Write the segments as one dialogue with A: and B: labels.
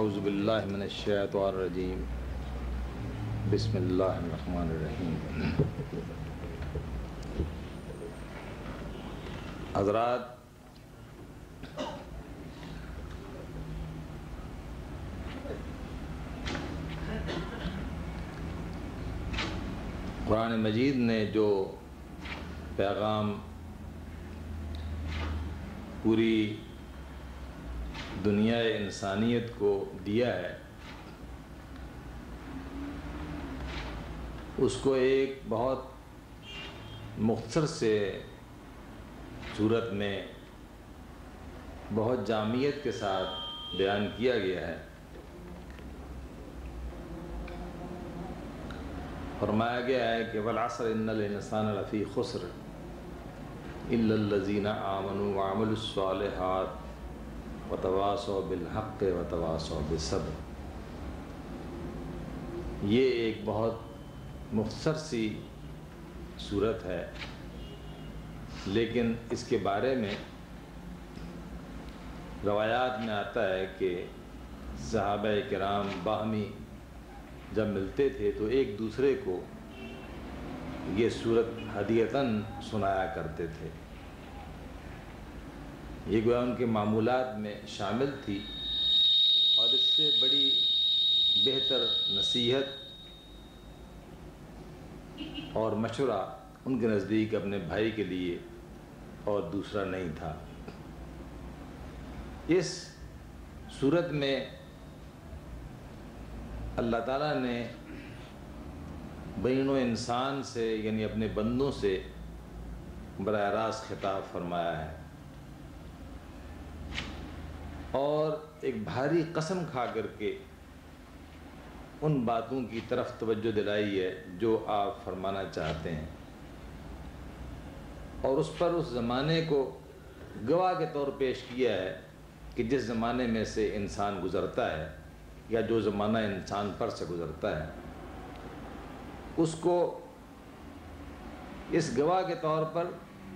A: اعوذ باللہ من الشیطان الرجیم بسم اللہ الرحمن الرحیم۔ حضرات، قرآن مجید نے جو پیغام پوری دنیا انسانیت کو دیا ہے، اس کو ایک بہت مختصر سے صورت میں بہت جامعیت کے ساتھ بیان کیا گیا ہے۔ فرمایا گیا ہے کہ والعصر ان الانسان لفی خسر الا الذین آمنوا وعملوا الصالحات وتواصوا بالحق وتواصوا بالصبر۔ یہ ایک بہت مختصر سی صورت ہے، لیکن اس کے بارے میں روایات میں آتا ہے کہ صحابہ کرام باہمی جب ملتے تھے تو ایک دوسرے کو یہ صورت ہدیتاً سنایا کرتے تھے۔ یہ گویا ان کے معمولات میں شامل تھی، اور اس سے بڑی بہتر نصیحت اور مشورہ ان کے نزدیک اپنے بھائی کے لیے اور دوسرا نہیں تھا۔ اس صورت میں اللہ تعالیٰ نے بین و انسان سے یعنی اپنے بندوں سے براہ راست خطاب فرمایا ہے، اور ایک بھاری قسم کھا کر کے ان باتوں کی طرف توجہ دلائی ہے جو آپ فرمانا چاہتے ہیں، اور اس پر اس زمانے کو گواہ کے طور پیش کیا ہے کہ جس زمانے میں سے انسان گزرتا ہے یا جو زمانہ انسان پر سے گزرتا ہے، اس کو اس گواہ کے طور پر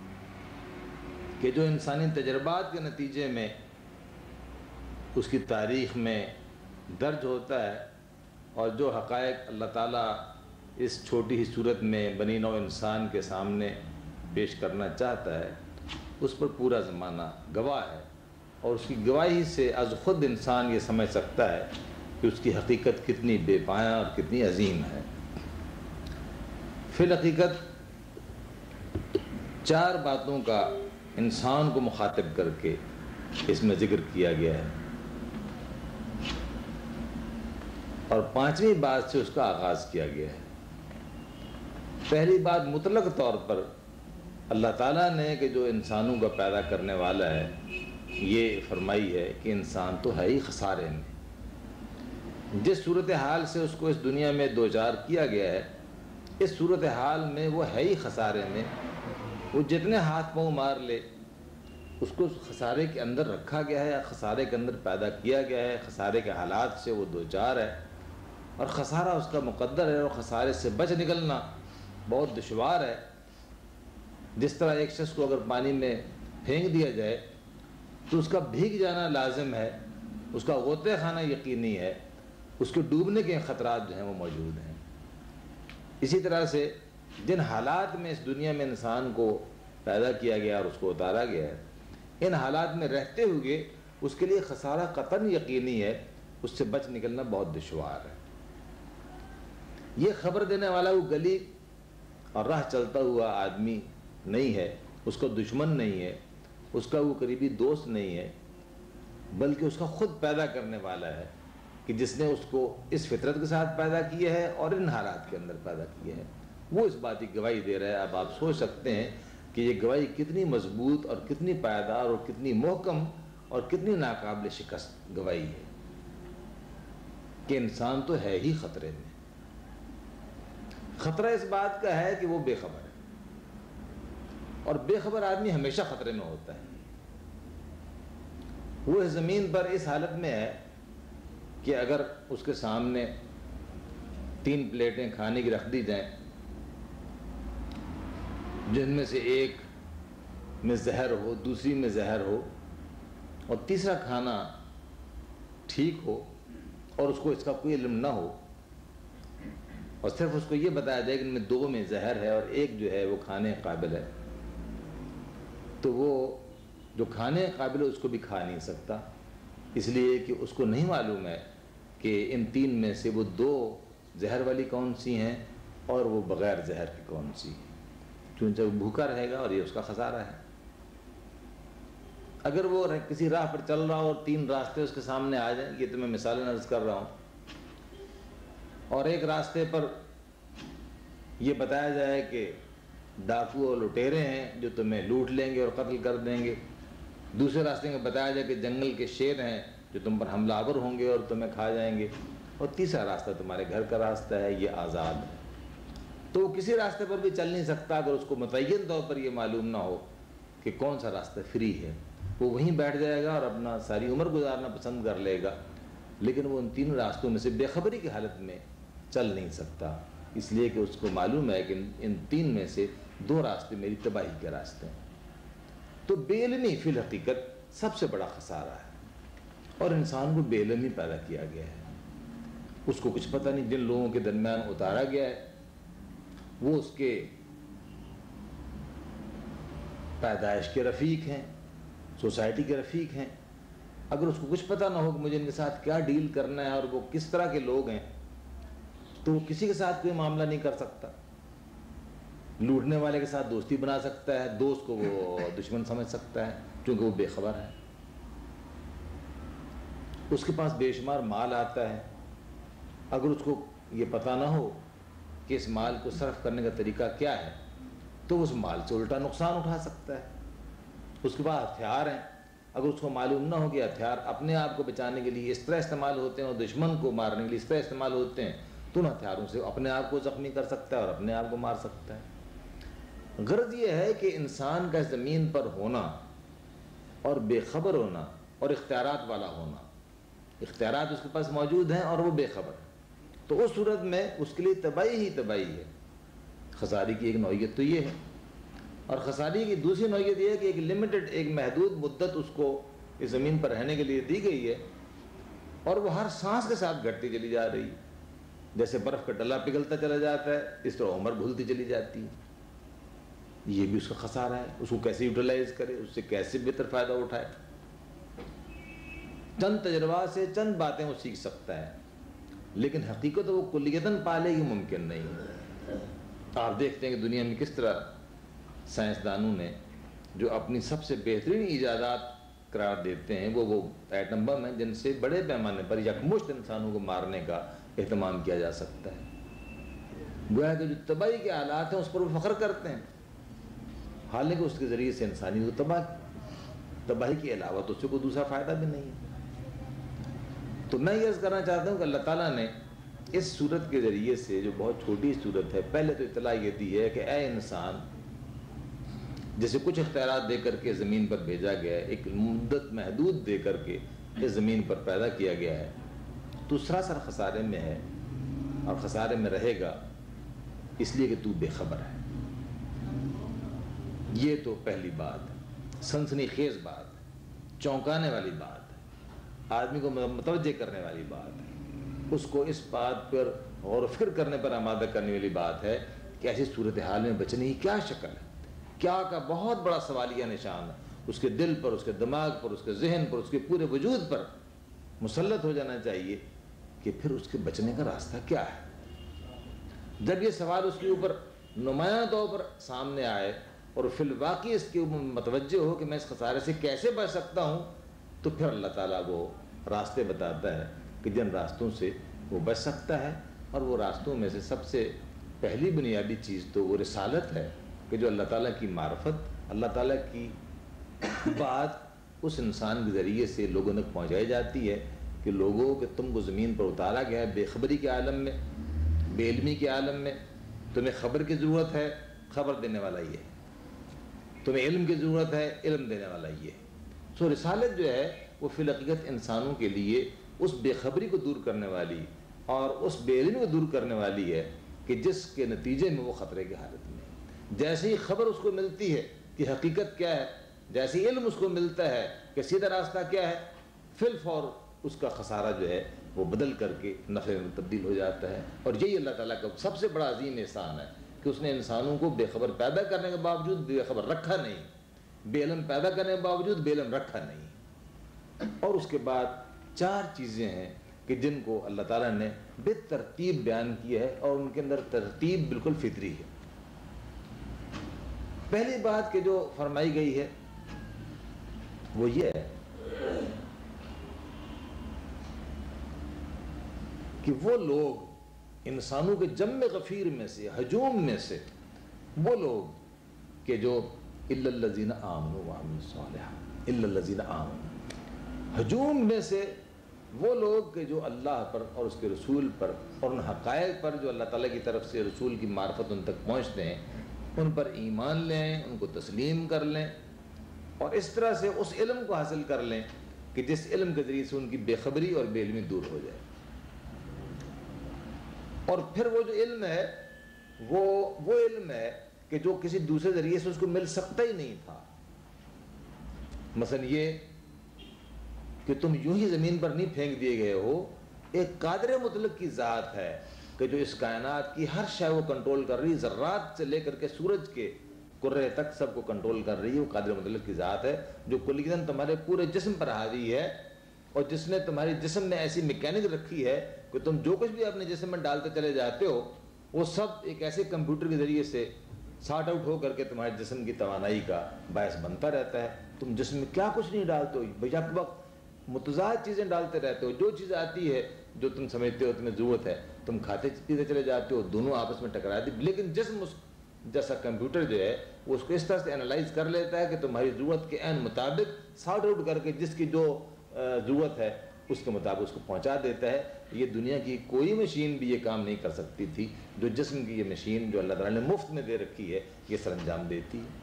A: کہ جو انسانی تجربات کے نتیجے میں اس کی تاریخ میں درج ہوتا ہے، اور جو حقائق اللہ تعالیٰ اس چھوٹی ہی صورت میں بنی نوع انسان کے سامنے پیش کرنا چاہتا ہے، اس پر پورا زمانہ گواہ ہے، اور اس کی گواہی سے از خود انسان یہ سمجھ سکتا ہے کہ اس کی حقیقت کتنی بے پایہ اور کتنی عظیم ہے۔ فی الحقیقت 4 باتوں کا انسان کو مخاطب کر کے اس میں ذکر کیا گیا ہے، اور 5ویں بات سے اس کا آغاز کیا گیا ہے۔ پہلی بات مطلق طور پر اللہ تعالیٰ نے کہ جو انسانوں کا پیدا کرنے والا ہے یہ فرمائی ہے کہ انسان تو ہے ہی خسارے میں۔ جس صورتحال سے اس کو اس دنیا میں دوچار کیا گیا ہے، اس صورتحال میں وہ ہے ہی خسارے میں۔ وہ جتنے ہاتھ پاؤں مار لے، اس کو خسارے کے اندر رکھا گیا ہے، خسارے کے اندر پیدا کیا گیا ہے، خسارے کے حالات سے وہ دوچار ہے، اور خسارہ اس کا مقدر ہے، اور خسارے سے بچ نکلنا بہت دشوار ہے۔ جس طرح ایک شخص کو اگر پانی میں پھینک دیا جائے تو اس کا بھیگ جانا لازم ہے، اس کا غوطہ خانہ یقینی ہے، اس کے ڈوبنے کے خطرات جو ہیں وہ موجود ہیں۔ اسی طرح سے جن حالات میں اس دنیا میں انسان کو پیدا کیا گیا اور اس کو اتارا گیا ہے، ان حالات میں رہتے ہوئے اس کے لیے خسارہ قطعاً یقینی ہے، اس سے بچ نکلنا بہت دشوار ہے۔ یہ خبر دینے والا وہ گلی اور راہ چلتا ہوا آدمی نہیں ہے، اس کا دشمن نہیں ہے، اس کا وہ قریبی دوست نہیں ہے، بلکہ اس کا خود پیدا کرنے والا ہے کہ جس نے اس کو اس فطرت کے ساتھ پیدا کیا ہے اور ان حالات کے اندر پیدا کیا ہے، وہ اس بات کی گواہی دے رہا ہے۔ اب آپ سوچ سکتے ہیں کہ یہ گواہی کتنی مضبوط اور کتنی پائیدار اور کتنی محکم اور کتنی ناقابل شکست گواہی ہے کہ انسان تو ہے ہی خطرے میں۔ خطرہ اس بات کا ہے کہ وہ بے خبر ہے، اور بے خبر آدمی ہمیشہ خطرے میں ہوتا ہے۔ وہ اس زمین پر اس حالت میں ہے کہ اگر اس کے سامنے 3 پلیٹیں کھانے کی رکھ دی جائیں، جن میں سے ایک میں زہر ہو، دوسری میں زہر ہو، اور تیسرا کھانا ٹھیک ہو، اور اس کو اس کا کوئی علم نہ ہو اور صرف اس کو یہ بتایا جائے کہ ان میں 2 میں زہر ہے اور ایک جو ہے وہ کھانے قابل ہے، تو وہ جو کھانے قابل ہے اس کو بھی کھا نہیں سکتا، اس لیے کہ اس کو نہیں معلوم ہے کہ ان 3 میں سے وہ 2 زہر والی کون سی ہیں اور وہ بغیر زہر کی کون سی ہیں، چونکہ وہ بھوکا رہے گا اور یہ اس کا خسارہ ہے۔ اگر وہ کسی راہ پر چل رہا ہو اور 3 راستے اس کے سامنے آ جائیں، یہ تو میں مثالیں عرض کر رہا ہوں، اور ایک راستے پر یہ بتایا جائے کہ ڈاکو اور لٹیرے ہیں جو تمہیں لوٹ لیں گے اور قتل کر دیں گے، دوسرے راستے میں بتایا جائے کہ جنگل کے شیر ہیں جو تم پر حملہ آور ہوں گے اور تمہیں کھا جائیں گے، اور تیسرا راستہ تمہارے گھر کا راستہ ہے، یہ آزاد ہے، تو وہ کسی راستے پر بھی چل نہیں سکتا اگر اس کو متعین طور پر یہ معلوم نہ ہو کہ کون سا راستہ فری ہے۔ وہ وہیں بیٹھ جائے گا اور اپنا ساری عمر گزارنا پسند کر لے گا، لیکن وہ ان 3 راستوں میں سے بے خبری کی حالت میں چل نہیں سکتا، اس لیے کہ اس کو معلوم ہے کہ ان 3 میں سے 2 راستے میری تباہی کے راستے ہیں۔ تو بے علمی فی الحقیقت سب سے بڑا خسارہ ہے، اور انسان کو بے علمی پیدا کیا گیا ہے، اس کو کچھ پتہ نہیں۔ جن لوگوں کے درمیان اتارا گیا ہے وہ اس کے پیدائش کے رفیق ہیں، سوسائٹی کے رفیق ہیں، اگر اس کو کچھ پتہ نہ ہو کہ مجھے ان کے ساتھ کیا ڈیل کرنا ہے اور وہ کس طرح کے لوگ ہیں، تو وہ کسی کے ساتھ کوئی معاملہ نہیں کر سکتا۔ لوٹنے والے کے ساتھ دوستی بنا سکتا ہے، دوست کو وہ دشمن سمجھ سکتا ہے کیونکہ وہ بے خبر ہے۔ اس کے پاس بے شمار مال آتا ہے، اگر اس کو یہ پتہ نہ ہو کہ اس مال کو صرف کرنے کا طریقہ کیا ہے تو اس مال سے الٹا نقصان اٹھا سکتا ہے۔ اس کے پاس ہتھیار ہیں، اگر اس کو معلوم نہ ہو کہ ہتھیار اپنے آپ کو بچانے کے لیے اس طرح استعمال ہوتے ہیں اور دشمن کو مارنے کے لیے اس طرح استعمال ہوتے ہیں، تو ان ہتھیاروں سے اپنے آپ کو زخمی کر سکتا ہے اور اپنے آپ کو مار سکتا ہے۔ غرض یہ ہے کہ انسان کا زمین پر ہونا اور بے خبر ہونا اور اختیارات والا ہونا، اختیارات اس کے پاس موجود ہیں اور وہ بے خبر ہے، تو اس صورت میں اس کے لیے تباہی ہی تباہی ہے۔ خساری کی ایک نوعیت تو یہ ہے، اور خساری کی دوسری نوعیت یہ ہے کہ ایک لمیٹڈ، ایک محدود مدت اس کو اس زمین پر رہنے کے لیے دی گئی ہے، اور وہ ہر سانس کے ساتھ گھٹتی چلی جا رہی ہے، جیسے برف کا ڈلا پگھلتا چلا جاتا ہے اس طرح عمر بھولتی چلی جاتی ہے۔ یہ بھی اس کا خسارہ ہے، اس کو کیسے یوٹیلائز کرے، اس سے کیسے بہتر فائدہ اٹھائے۔ چند تجربات سے چند باتیں وہ سیکھ سکتا ہے، لیکن حقیقت وہ کلیتاً پالے ہی ممکن نہیں ہے۔ آپ دیکھتے ہیں کہ دنیا میں کس طرح سائنسدانوں نے جو اپنی سب سے بہترین ایجادات قرار دیتے ہیں وہ ایٹم بم ہیں جن سے بڑے پیمانے پر یکمشت انسانوں کو مارنے کا اہتمام کیا جا سکتا ہے۔ گویا کہ جو تباہی کے حالات ہیں اس پر وہ فخر کرتے ہیں، حالانکہ اس کے ذریعے سے انسانی کو تباہی کے علاوہ تو اس سے کوئی دوسرا فائدہ بھی نہیں ہے۔ تو میں یہ عرض کرنا چاہتا ہوں کہ اللہ تعالیٰ نے اس صورت کے ذریعے سے، جو بہت چھوٹی صورت ہے، پہلے تو اطلاع یہ دی ہے کہ اے انسان، جیسے کچھ اختیارات دے کر کے زمین پر بھیجا گیا ہے، ایک مدت محدود دے کر کے اس زمین پر پیدا کیا گیا ہے، تو سراسر خسارے میں ہے اور خسارے میں رہے گا، اس لیے کہ تو بے خبر ہے۔ یہ تو پہلی بات ہے، سنسنی خیز بات ہے، چونکانے والی بات ہے، آدمی کو متوجہ کرنے والی بات ہے، اس کو اس بات پر غور و فکر کرنے پر آمادہ کرنے والی بات ہے کہ ایسی صورتحال میں بچنے کی کیا شکل ہے، کیا کا بہت بڑا سوالیہ نشان ہے، اس کے دل پر، اس کے دماغ پر، اس کے ذہن پر، اس کے پورے وجود پر مسلط ہو جانا چاہیے کہ پھر اس کے بچنے کا راستہ کیا ہے۔ جب یہ سوال اس کے اوپر نمایاں طور پر سامنے آئے اور فی الواقع اس کے اوپر متوجہ ہو کہ میں اس خسارے سے کیسے بچ سکتا ہوں، تو پھر اللہ تعالیٰ وہ راستے بتاتا ہے کہ جن راستوں سے وہ بچ سکتا ہے، اور وہ راستوں میں سے سب سے پہلی بنیادی چیز تو وہ رسالت ہے کہ جو اللہ تعالیٰ کی معرفت، اللہ تعالیٰ کی بات اس انسان کے ذریعے سے لوگوں تک پہنچائی جاتی ہے کہ لوگوں کہ تم کو زمین پر اتارا گیا ہے بے خبری کے عالم میں، بے علمی کے عالم میں، تمہیں خبر کی ضرورت ہے، خبر دینے والا یہ ہے، تمہیں علم کی ضرورت ہے، علم دینے والا یہ ہے۔ سو رسالت جو ہے وہ فی الحقیقت انسانوں کے لیے اس بے خبری کو دور کرنے والی اور اس بے علمی کو دور کرنے والی ہے کہ جس کے نتیجے میں وہ خطرے کی حالت میں ہے۔ جیسے ہی خبر اس کو ملتی ہے کہ حقیقت کیا ہے، جیسے علم اس کو ملتا ہے کہ سیدھا راستہ کیا ہے، فی الفور اس کا خسارہ جو ہے وہ بدل کر کے نفع میں تبدیل ہو جاتا ہے. اور یہی اللہ تعالیٰ کا سب سے بڑا عظیم احسان ہے کہ اس نے انسانوں کو بے خبر پیدا کرنے کے باوجود بے خبر رکھا نہیں, بے علم پیدا کرنے کے باوجود بے علم رکھا نہیں. اور اس کے بعد 4 چیزیں ہیں کہ جن کو اللہ تعالیٰ نے بے ترتیب بیان کیا ہے, اور ان کے اندر ترتیب بالکل فطری ہے. پہلی بات کہ جو فرمائی گئی ہے وہ یہ ہے کہ وہ لوگ انسانوں کے جم غفیر میں سے, ہجوم میں سے, وہ لوگ کہ جو الا الذین آمنوا وعملوا الصالحات, الا الذین آمنوا, ہجوم میں سے وہ لوگ کہ جو اللہ پر اور اس کے رسول پر اور ان حقائق پر جو اللہ تعالیٰ کی طرف سے رسول کی معرفت ان تک پہنچتے ہیں, ان پر ایمان لیں, ان کو تسلیم کر لیں, اور اس طرح سے اس علم کو حاصل کر لیں کہ جس علم کے ذریعے سے ان کی بے خبری اور بے علمی دور ہو جائے. اور پھر وہ جو علم ہے وہ علم ہے کہ جو کسی دوسرے ذریعے سے اس کو مل سکتا ہی نہیں تھا. مثلا یہ کہ تم یوں ہی زمین پر نہیں پھینک دیے گئے ہو, ایک قادر مطلق کی ذات ہے کہ جو اس کائنات کی ہر شے کو کنٹرول کر رہی ہے, ذرات سے لے کر کے سورج کے کرے تک سب کو کنٹرول کر رہی ہے. وہ قادر مطلق کی ذات ہے جو کلیتاً تمہارے پورے جسم پر حاوی ہے, اور جس نے تمہاری جسم میں ایسی میکینک رکھی ہے کہ تم جو کچھ بھی اپنے جسم میں ڈالتے چلے جاتے ہو وہ سب ایک ایسے کمپیوٹر کے ذریعے سے سارٹ آؤٹ ہو کر کے تمہارے جسم کی توانائی کا باعث بنتا رہتا ہے. تم جسم میں کیا کچھ نہیں ڈالتے ہو, بیک وقت متضاد چیزیں ڈالتے رہتے ہو. جو چیز آتی ہے جو تم سمجھتے ہو تمہیں ضرورت ہے تم کھاتے پیتے چلے جاتے ہو, دونوں آپس میں ٹکرا دی. لیکن جسم اس جیسا کمپیوٹر جو ہے وہ اس کو اس طرح سے انالائز کر لیتا ہے کہ تمہاری ضرورت کے عین مطابق سارٹ آؤٹ کر کے جس کی جو ضرورت ہے اس کے مطابق اس کو پہنچا دیتا ہے. یہ دنیا کی کوئی مشین بھی یہ کام نہیں کر سکتی تھی جو جسم کی یہ مشین جو اللہ تعالیٰ نے مفت میں دے رکھی ہے یہ سر انجام دیتی ہے.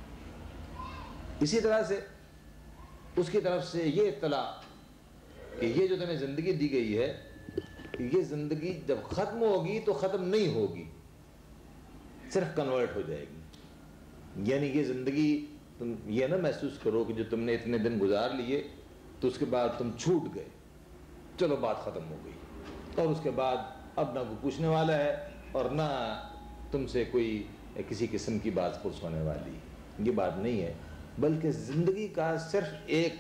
A: اسی طرح سے اس کی طرف سے یہ اطلاع کہ یہ جو تمہیں زندگی دی گئی ہے یہ زندگی جب ختم ہوگی تو ختم نہیں ہوگی, صرف کنورٹ ہو جائے گی. یعنی یہ زندگی تم یہ نہ محسوس کرو کہ جو تم نے اتنے دن گزار لیے تو اس کے بعد تم چھوٹ گئے, چلو بات ختم ہو گئی, اور اس کے بعد اب نہ کوئی پوچھنے والا ہے اور نہ تم سے کوئی کسی قسم کی بات پرس ہونے والی. یہ بات نہیں ہے, بلکہ زندگی کا صرف ایک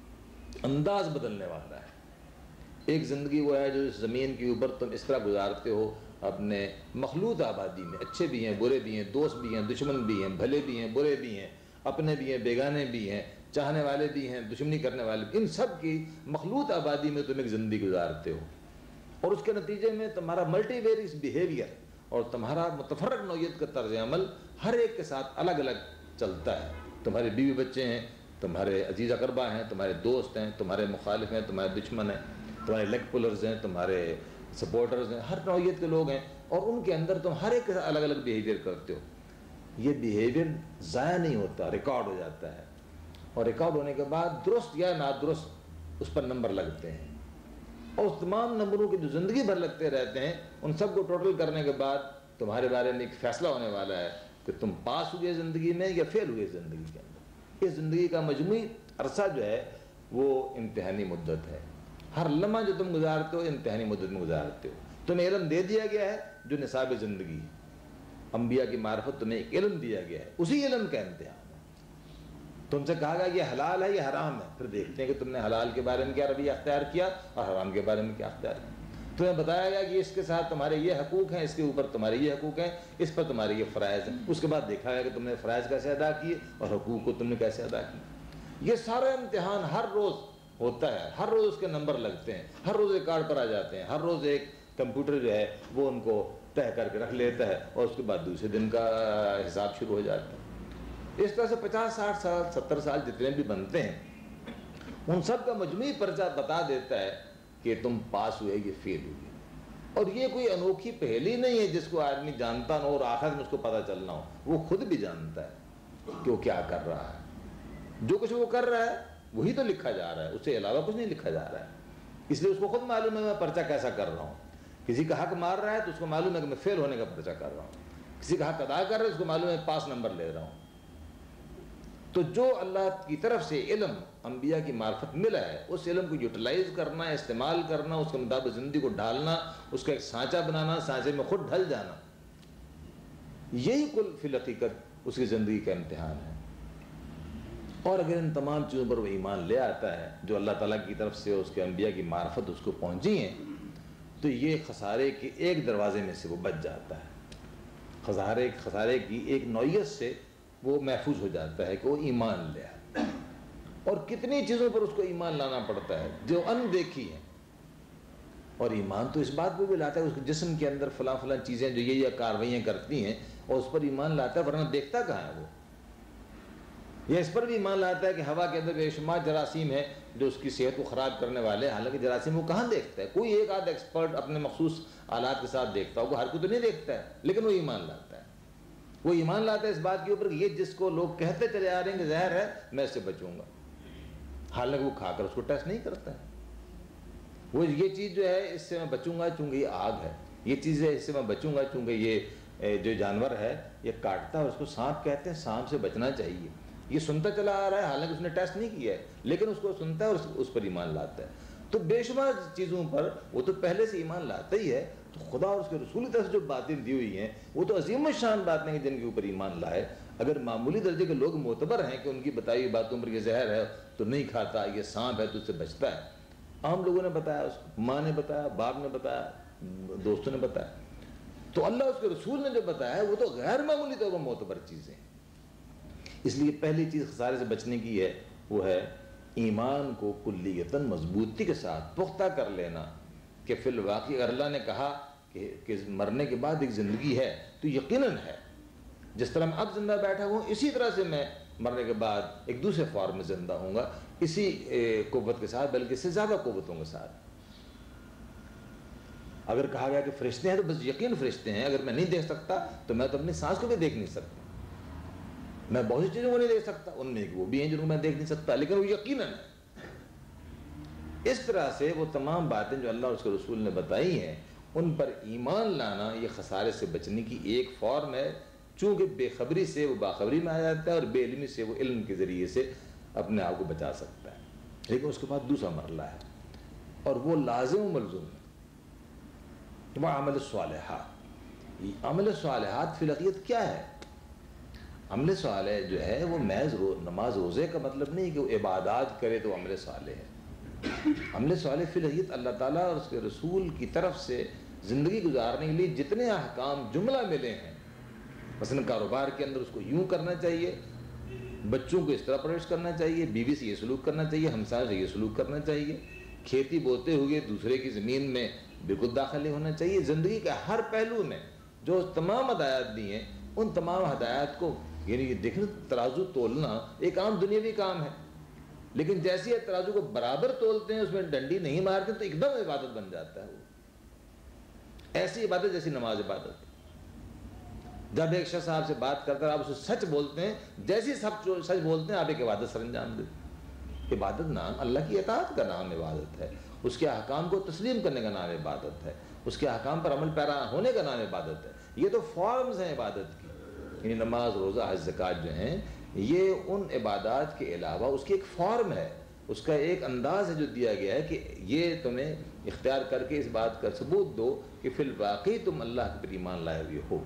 A: انداز بدلنے والا ہے. ایک زندگی وہ ہے جو اس زمین کے اوپر تم اس طرح گزارتے ہو اپنے مخلوط آبادی میں, اچھے بھی ہیں برے بھی ہیں, دوست بھی ہیں دشمن بھی ہیں, بھلے بھی ہیں برے بھی ہیں, اپنے بھی ہیں بیگانے بھی ہیں, چاہنے والے بھی ہیں دشمنی کرنے والے بھی, ان سب کی مخلوط آبادی میں تم ایک زندگی گزارتے ہو. اور اس کے نتیجے میں تمہارا ملٹی ویریس بیہیویئر اور تمہارا متفرق نوعیت کا طرز عمل ہر ایک کے ساتھ الگ الگ چلتا ہے. تمہارے بیوی بچے ہیں, تمہارے عزیز اقربا ہیں, تمہارے دوست ہیں, تمہارے مخالف ہیں, تمہارے دشمن ہیں, تمہارے لیگ پولرز ہیں, تمہارے سپورٹرز ہیں, ہر نوعیت کے لوگ ہیں, اور ان کے اندر تم ہر ایک کے ساتھ الگ الگ بیہیویئر کرتے ہو. یہ بیہیویئر ضائع نہیں ہوتا, ریکارڈ ہو جاتا ہے, اور ریکارڈ ہونے کے بعد درست یا نادرست اس پر نمبر لگتے ہیں, اور اس تمام نمبروں کے جو زندگی بھر لگتے رہتے ہیں ان سب کو ٹوٹل کرنے کے بعد تمہارے بارے میں ایک فیصلہ ہونے والا ہے کہ تم پاس ہوئے زندگی میں یا فیل ہوئے زندگی کے اندر. اس زندگی کا مجموعی عرصہ جو ہے وہ امتحانی مدت ہے. ہر لمحہ جو تم گزارتے ہو امتحانی مدت میں گزارتے ہو. تمہیں علم دے دیا گیا ہے جو نصاب زندگی ہے, انبیاء کی معرفت تمہیں ایک علم دیا گیا ہے, اسی علم کا امتحان ہے. تم سے کہا گیا یہ حلال ہے یہ حرام ہے, پھر دیکھتے ہیں کہ تم نے حلال کے بارے میں کیا رویہ اختیار کیا اور حرام کے بارے میں کیا اختیار کیا. تمہیں بتایا گیا کہ اس کے ساتھ تمہارے یہ حقوق ہیں, اس کے اوپر تمہارے یہ حقوق ہیں, اس پر تمہارے یہ فرائض ہیں. اس کے بعد دیکھا گیا کہ تم نے فرائض کیسے ادا کیے اور حقوق کو تم نے کیسے ادا کیے. یہ سارا امتحان ہر روز ہوتا ہے, ہر روز اس کے نمبر لگتے ہیں, ہر روز ریکارڈ پر آ جاتے ہیں, ہر روز ایک کمپیوٹر جو ہے وہ ان کو طے کر کے رکھ لیتا ہے, اور اس کے بعد دوسرے دن کا حساب شروع ہو جاتا ہے. اس طرح سے 50 60 سال 70 سال جتنے بھی بنتے ہیں ان سب کا مجموعی پرچہ بتا دیتا ہے کہ تم پاس ہوئے یہ فیل ہوئے. اور یہ کوئی انوکھی پہلی نہیں ہے جس کو آدمی جانتا نہ ہو اور آخر میں اس کو پتہ چلنا ہو. وہ خود بھی جانتا ہے کہ وہ کیا کر رہا ہے. جو کچھ وہ کر رہا ہے وہی تو لکھا جا رہا ہے, اس سے علاوہ کچھ نہیں لکھا جا رہا ہے. اس لیے اس کو خود معلوم ہے میں پرچہ کیسا کر رہا ہوں. کسی کا حق مار رہا ہے تو اس کو معلوم ہے کہ میں فیل ہونے کا پرچہ کر رہا ہوں. کسی کا حق ادا کر رہا ہے اس کو معلوم ہے پاس نمبر لے رہا ہوں. تو جو اللہ کی طرف سے علم انبیاء کی معرفت ملا ہے اس علم کو یوٹیلائز کرنا، استعمال کرنا، اس کے مطابق زندگی کو ڈھالنا، اس کا ایک سانچہ بنانا، سانچے میں خود ڈھل جانا، یہی کل فی الحقیقت اس کی زندگی کا امتحان ہے۔ اور اگر ان تمام چیزوں پر وہ ایمان لے آتا ہے جو اللہ تعالیٰ کی طرف سے اس کے انبیاء کی معرفت اس کو پہنچی ہیں، تو یہ خسارے کے ایک دروازے میں سے وہ بچ جاتا ہے، خسارے کی ایک نوعیت سے وہ محفوظ ہو جاتا ہے کہ وہ ایمان لے آتا ہے۔ اور کتنی چیزوں پر اس کو ایمان لانا پڑتا ہے جو اندیکھی ہیں، اور ایمان تو اس بات پہ بھی لاتا ہے اس کے جسم کے اندر فلاں فلاں چیزیں جو یہ کارروائیاں کرتی ہیں، اور اس پر ایمان لاتا ہے، ورنہ دیکھتا کہاں ہے وہ؟ یا اس پر بھی ایمان لاتا ہے کہ ہوا کے اندر بے شمار جراثیم ہیں جو اس کی صحت کو خراب کرنے والے ہیں، حالانکہ جراثیم وہ کہاں دیکھتا ہے؟ کوئی ایک آدھ ایکسپرٹ اپنے مخصوص آلات کے ساتھ دیکھتا ہوگا، ہر کوئی تو نہیں دیکھتا ہے، لیکن وہ ایمان لاتا ہے۔ وہ ایمان لاتا ہے اس بات کے اوپر کہ یہ جس کو لوگ کہتے چلے آ رہے ہیں کہ زہر ہے، میں اس سے بچوں گا، حالانکہ وہ کھا کر اس کو ٹیسٹ نہیں کرتا ہے۔ وہ یہ چیز جو ہے اس سے میں بچوں گا چونکہ یہ آگ ہے، یہ چیز ہے اس سے میں بچوں گا چونکہ یہ جو جانور ہے یہ کاٹتا ہے، اور اس کو سانپ کہتے ہیں، سانپ سے بچنا چاہیے، یہ سنتا چلا آ رہا ہے، حالانکہ اس نے ٹیسٹ نہیں کیا ہے، لیکن اس کو سنتا ہے اور اس پر ایمان لاتا ہے۔ تو بے شمار چیزوں پر وہ تو پہلے سے ایمان لاتا ہی ہے، تو خدا اور اس کے رسول کی طرف سے جو باتیں دی ہوئی ہیں وہ تو عظیم الشان باتیں ہیں جن کے اوپر ایمان لائے۔ اگر معمولی درجے کے لوگ معتبر ہیں کہ ان کی بتائی ہوئی باتوں پر یہ زہر ہے تو نہیں کھاتا، یہ سانپ ہے تو اس سے بچتا ہے، عام لوگوں نے بتایا، اس کو ماں نے بتایا، باپ نے بتایا، دوستوں نے بتایا، تو اللہ اس کے رسول نے جو بتایا وہ تو غیر معمولی طور پر معتبر چیزیں ہیں۔ اس لیے پہلی چیز خسارے سے بچنے کی ہے وہ ہے ایمان کو کلیتاً مضبوطی کے ساتھ پختہ کر لینا کہ فی الواقع اگر اللہ نے کہا کہ مرنے کے بعد ایک زندگی ہے تو یقیناً ہے، جس طرح میں اب زندہ بیٹھا ہوں اسی طرح سے میں مرنے کے بعد ایک دوسرے فارم میں زندہ ہوں گا، اسی قوت کے ساتھ، بلکہ اس سے زیادہ قوتوں کے ساتھ۔ اگر کہا گیا کہ فرشتے ہیں تو بس یقین فرشتے ہیں، اگر میں نہیں دیکھ سکتا تو میں تو اپنی سانس کو بھی دیکھ نہیں سکتا، میں بہت سی چیزوں کو نہیں دیکھ سکتا، ان میں وہ بھی ہیں جن کو میں دیکھ نہیں سکتا، لیکن وہ یقیناً ہے۔ اس طرح سے وہ تمام باتیں جو اللہ اور اس کے رسول نے بتائی ہیں ان پر ایمان لانا یہ خسارے سے بچنے کی ایک فارم ہے، چونکہ بے خبری سے وہ باخبری میں آ جاتا ہے اور بے علمی سے وہ علم کے ذریعے سے اپنے آپ کو بچا سکتا ہے۔ لیکن اس کے بعد دوسرا مرحلہ ہے اور وہ لازم و ملزوم ہے، وہ عمل الصالحات۔ عمل صالحات فی الحقیقت کیا ہے؟ عمل صالح جو ہے وہ محض نماز روزے کا مطلب نہیں کہ وہ عبادات کرے تو عمل صالح ہے۔ عمل صالح فی الحقیقت اللہ تعالیٰ اور اس کے رسول کی طرف سے زندگی گزارنے کے لیے جتنے احکام جملہ ملے ہیں، مثلا کاروبار کے اندر اس کو یوں کرنا چاہیے، بچوں کو اس طرح پرورش کرنا چاہیے، بیوی سے یہ سلوک کرنا چاہیے، ہمسایوں سے یہ سلوک کرنا چاہیے، کھیتی بوتے ہوئے دوسرے کی زمین میں بالکل داخل نہیں ہونا چاہیے، زندگی کے ہر پہلو میں جو تمام ہدایات دی ہیں ان تمام ہدایات کو، یعنی دیکھنا ترازو تولنا ایک عام دنیاوی کام ہے، لیکن جیسے ترازو کو برابر تولتے ہیں اس میں ڈنڈی نہیں مارتے تو ایک دم عبادت بن جاتا ہے۔ وہ ایسی عبادت جیسی نماز عبادت۔ جب ایک شخص آپ سے بات کرتا ہے آپ اسے سچ بولتے ہیں، جیسے سچ بولتے ہیں آپ ایک عبادت سر انجام دیتے۔ عبادت نام اللہ کی اطاعت کا نام عبادت ہے، اس کے احکام کو تسلیم کرنے کا نام عبادت ہے، اس کے احکام پر عمل پیرا ہونے کا نام عبادت ہے۔ یہ تو فارمز ہیں عبادت کی، یعنی نماز، روزہ، حج، زکوٰۃ جو ہیں یہ ان عبادات کے علاوہ اس کی ایک فارم ہے، اس کا ایک انداز ہے جو دیا گیا ہے کہ یہ تمہیں اختیار کر کے اس بات کا ثبوت دو کہ فی الواقع تم اللہ کے پر ایمان لائے ہوئے ہو،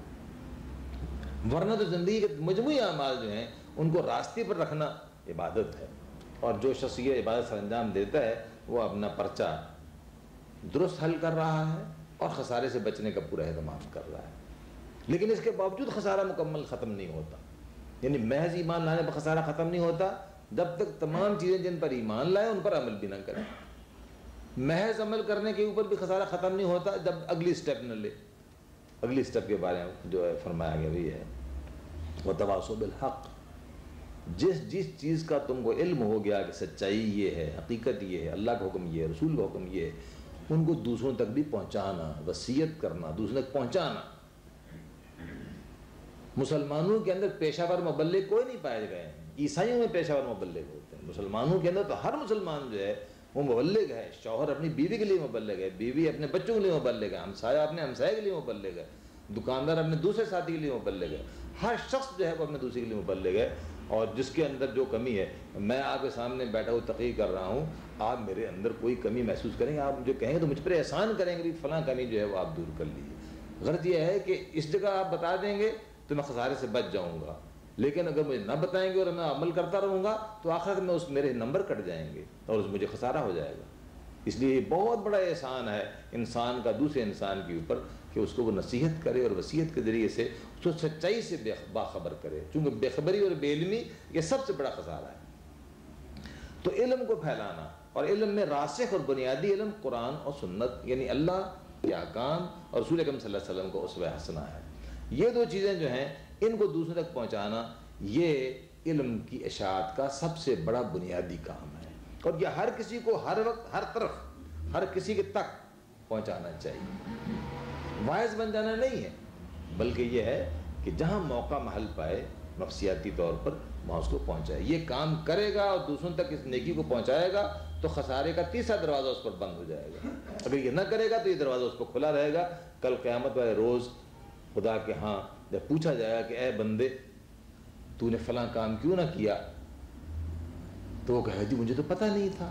A: ورنہ تو زندگی کے مجموعی اعمال جو ہیں ان کو راستے پر رکھنا عبادت ہے۔ اور جو شخص یہ عبادت سر انجام دیتا ہے وہ اپنا پرچہ درست حل کر رہا ہے اور خسارے سے بچنے کا پورا اہتمام کر رہا ہے، لیکن اس کے باوجود خسارہ مکمل ختم نہیں ہوتا، یعنی محض ایمان لانے پر خسارہ ختم نہیں ہوتا جب تک تمام چیزیں جن پر ایمان لائے ان پر عمل بھی نہ کریں۔ محض عمل کرنے کے اوپر بھی خسارہ ختم نہیں ہوتا جب اگلی سٹیپ نہ لے۔ اگلی سٹیپ کے بارے میں جو ہے فرمایا گیا وہی ہے وَتَوَاصَوْا بِالْحَقِّ، جس چیز کا تم کو علم ہو گیا کہ سچائی یہ ہے، حقیقت یہ ہے، اللہ کا حکم یہ ہے، رسول کا حکم یہ ہے، ان کو دوسروں تک بھی پہنچانا، وصیت کرنا، دوسروں تک پہنچانا۔ مسلمانوں کے اندر پیشہ ور مبلغ کوئی نہیں پائے گئے ہیں، عیسائیوں میں پیشہ ور مبلغ ہوتے ہیں، مسلمانوں کے اندر تو ہر مسلمان جو ہے وہ مبلغ ہے، شوہر اپنی بیوی کے لیے مبلغ ہے، بیوی اپنے بچوں کے لیے مبلغ ہے، ہمسایہ اپنے ہمسائے کے لیے مبلغ ہے، دکاندار اپنے دوسرے ساتھی کے لیے مبلغ ہے، ہر شخص جو ہے وہ اپنے دوسرے کے لیے مبلغ ہے۔ اور جس کے اندر جو کمی ہے، میں آپ کے سامنے بیٹھا ہوا تقریر کر رہا ہوں، آپ میرے اندر کوئی کمی محسوس کریں گے، آپ مجھے کہیں گے تو مجھ پر احسان کریں گے، فلاں کمی جو ہے وہ آپ دور کر لیجیے۔ غرض یہ ہے کہ اس جگہ آپ بتا دیں گے تو میں خسارے سے بچ جاؤں گا، لیکن اگر مجھے نہ بتائیں گے اور میں عمل کرتا رہوں گا تو آخر میں میرے نمبر کٹ جائیں گے اور مجھے خسارہ ہو جائے گا۔ اس لیے یہ بہت بڑا احسان ہے انسان کا دوسرے انسان کے اوپر کہ اس کو وہ نصیحت کرے اور وصیت کے ذریعے سے اس کو سچائی سے باخبر کرے، چونکہ بے خبری اور بے علمی یہ سب سے بڑا خسارہ ہے۔ تو علم کو پھیلانا، اور علم میں راسخ اور بنیادی علم قرآن اور سنت، یعنی اللہ کے احکام اور رسول اکرم صلی اللہ علیہ وسلم کو اسوہ حسنہ ہے۔ یہ دو چیزیں جو ہیں ان کو دوسروں تک پہنچانا یہ علم کی اشاعت کا سب سے بڑا بنیادی کام ہے، اور یہ ہر کسی کو ہر وقت ہر طرف ہر کسی کے تک پہنچانا چاہیے۔ واعظ بن جانا نہیں ہے، بلکہ یہ ہے کہ جہاں موقع محل پائے نفسیاتی طور پر وہاں اس کو پہنچائے۔ یہ کام کرے گا اور دوسروں تک اس نیکی کو پہنچائے گا تو خسارے کا تیسرا دروازہ اس پر بند ہو جائے گا۔ اگر یہ نہ کرے گا تو یہ دروازہ اس پر کھلا رہے گا۔ کل قیامت والے روز خدا کے ہاں جب پوچھا جائے گا کہ اے بندے تو نے فلاں کام کیوں نہ کیا، تو وہ کہے جی مجھے تو پتہ نہیں تھا۔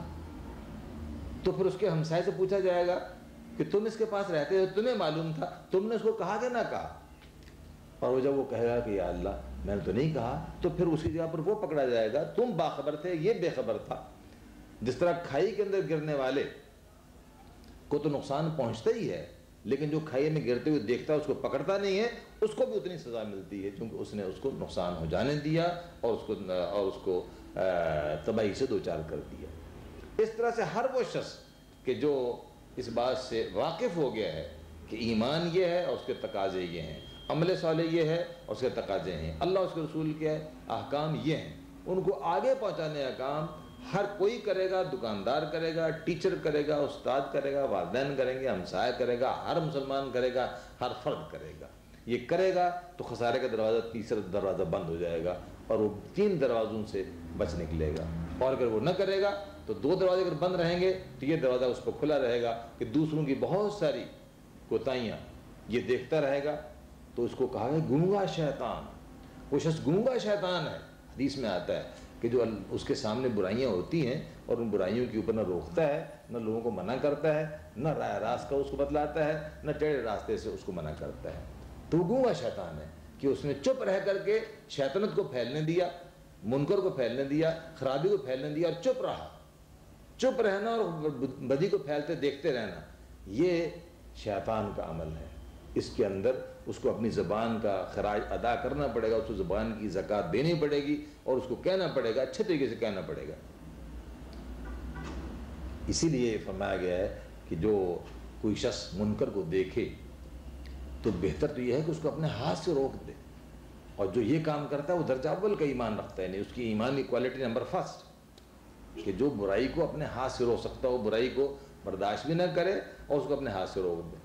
A: تو پھر اس کے ہمسائے سے پوچھا جائے گا کہ تم اس کے پاس رہتے ہو، تمہیں معلوم تھا، تم نے اس کو کہا کہ نہ کہا؟ اور وہ جب وہ کہے گا کہ یا اللہ میں نے تو نہیں کہا، تو پھر اسی جگہ پر وہ پکڑا جائے گا، تم باخبر تھے یہ بے خبر تھا۔ جس طرح کھائی کے اندر گرنے والے کو تو نقصان پہنچتا ہی ہے، لیکن جو کھائی میں گرتے ہوئے دیکھتا ہے اس کو پکڑتا نہیں ہے، اس کو بھی اتنی سزا ملتی ہے کیونکہ اس نے اس کو نقصان ہو جانے دیا اور اس کو تباہی سے دوچار کر دیا۔ اس طرح سے ہر وہ شخص کہ جو اس بات سے واقف ہو گیا ہے کہ ایمان یہ ہے اور اس کے تقاضے یہ ہیں، عمل صالح یہ ہے اور اس کے تقاضے ہیں، اللہ اس کے رسول کے احکام یہ ہیں، ان کو آگے پہنچانے کا کام ہر کوئی کرے گا۔ دکاندار کرے گا، ٹیچر کرے گا، استاد کرے گا، والدین کریں گے، ہمسائے کرے گا، ہر مسلمان کرے گا، ہر فرد کرے گا۔ یہ کرے گا تو خسارے کا دروازہ تیسرا دروازہ بند ہو جائے گا اور وہ 3 دروازوں سے بچ نکلے گا۔ اور اگر وہ نہ کرے گا تو 2 دروازے اگر بند رہیں گے تو یہ دروازہ اس پر کھلا رہے گا کہ دوسروں کی بہت ساری کوتاہیاں یہ دیکھتا رہے گا۔ تو اس کو کہا ہے گنگا شیطان، وہ شخص گنگا شیطان ہے۔ حدیث میں آتا ہے کہ جو اس کے سامنے برائیاں ہوتی ہیں اور ان برائیوں کے اوپر نہ روکتا ہے، نہ لوگوں کو منع کرتا ہے، نہ راہ راست کا اس کو بتلاتا ہے، نہ ٹیڑھے راستے سے اس کو منع کرتا ہے، تو وہ گنگا شیطان ہے کہ اس نے چپ رہ کر کے شیطنت کو پھیلنے دیا، منکر کو پھیلنے دیا، خرابی کو پھیلنے دیا اور چپ رہا۔ چپ رہنا اور بدی کو پھیلتے دیکھتے رہنا یہ شیطان کا عمل ہے۔ اس کے اندر اس کو اپنی زبان کا خراج ادا کرنا پڑے گا، اس کو زبان کی زکوٰۃ دینی پڑے گی اور اس کو کہنا پڑے گا، اچھے طریقے سے کہنا پڑے گا۔ اسی لیے فرمایا گیا ہے کہ جو کوئی شخص منکر کو دیکھے تو بہتر تو یہ ہے کہ اس کو اپنے ہاتھ سے روک دے، اور جو یہ کام کرتا ہے وہ درجہ اول کا ایمان رکھتا ہے، نہیں اس کی ایمانی کوالٹی نمبر 1 کہ جو برائی کو اپنے ہاتھ سے روک سکتا ہو، برائی کو برداشت بھی نہ کرے اور اس کو اپنے ہاتھ سے روک دے۔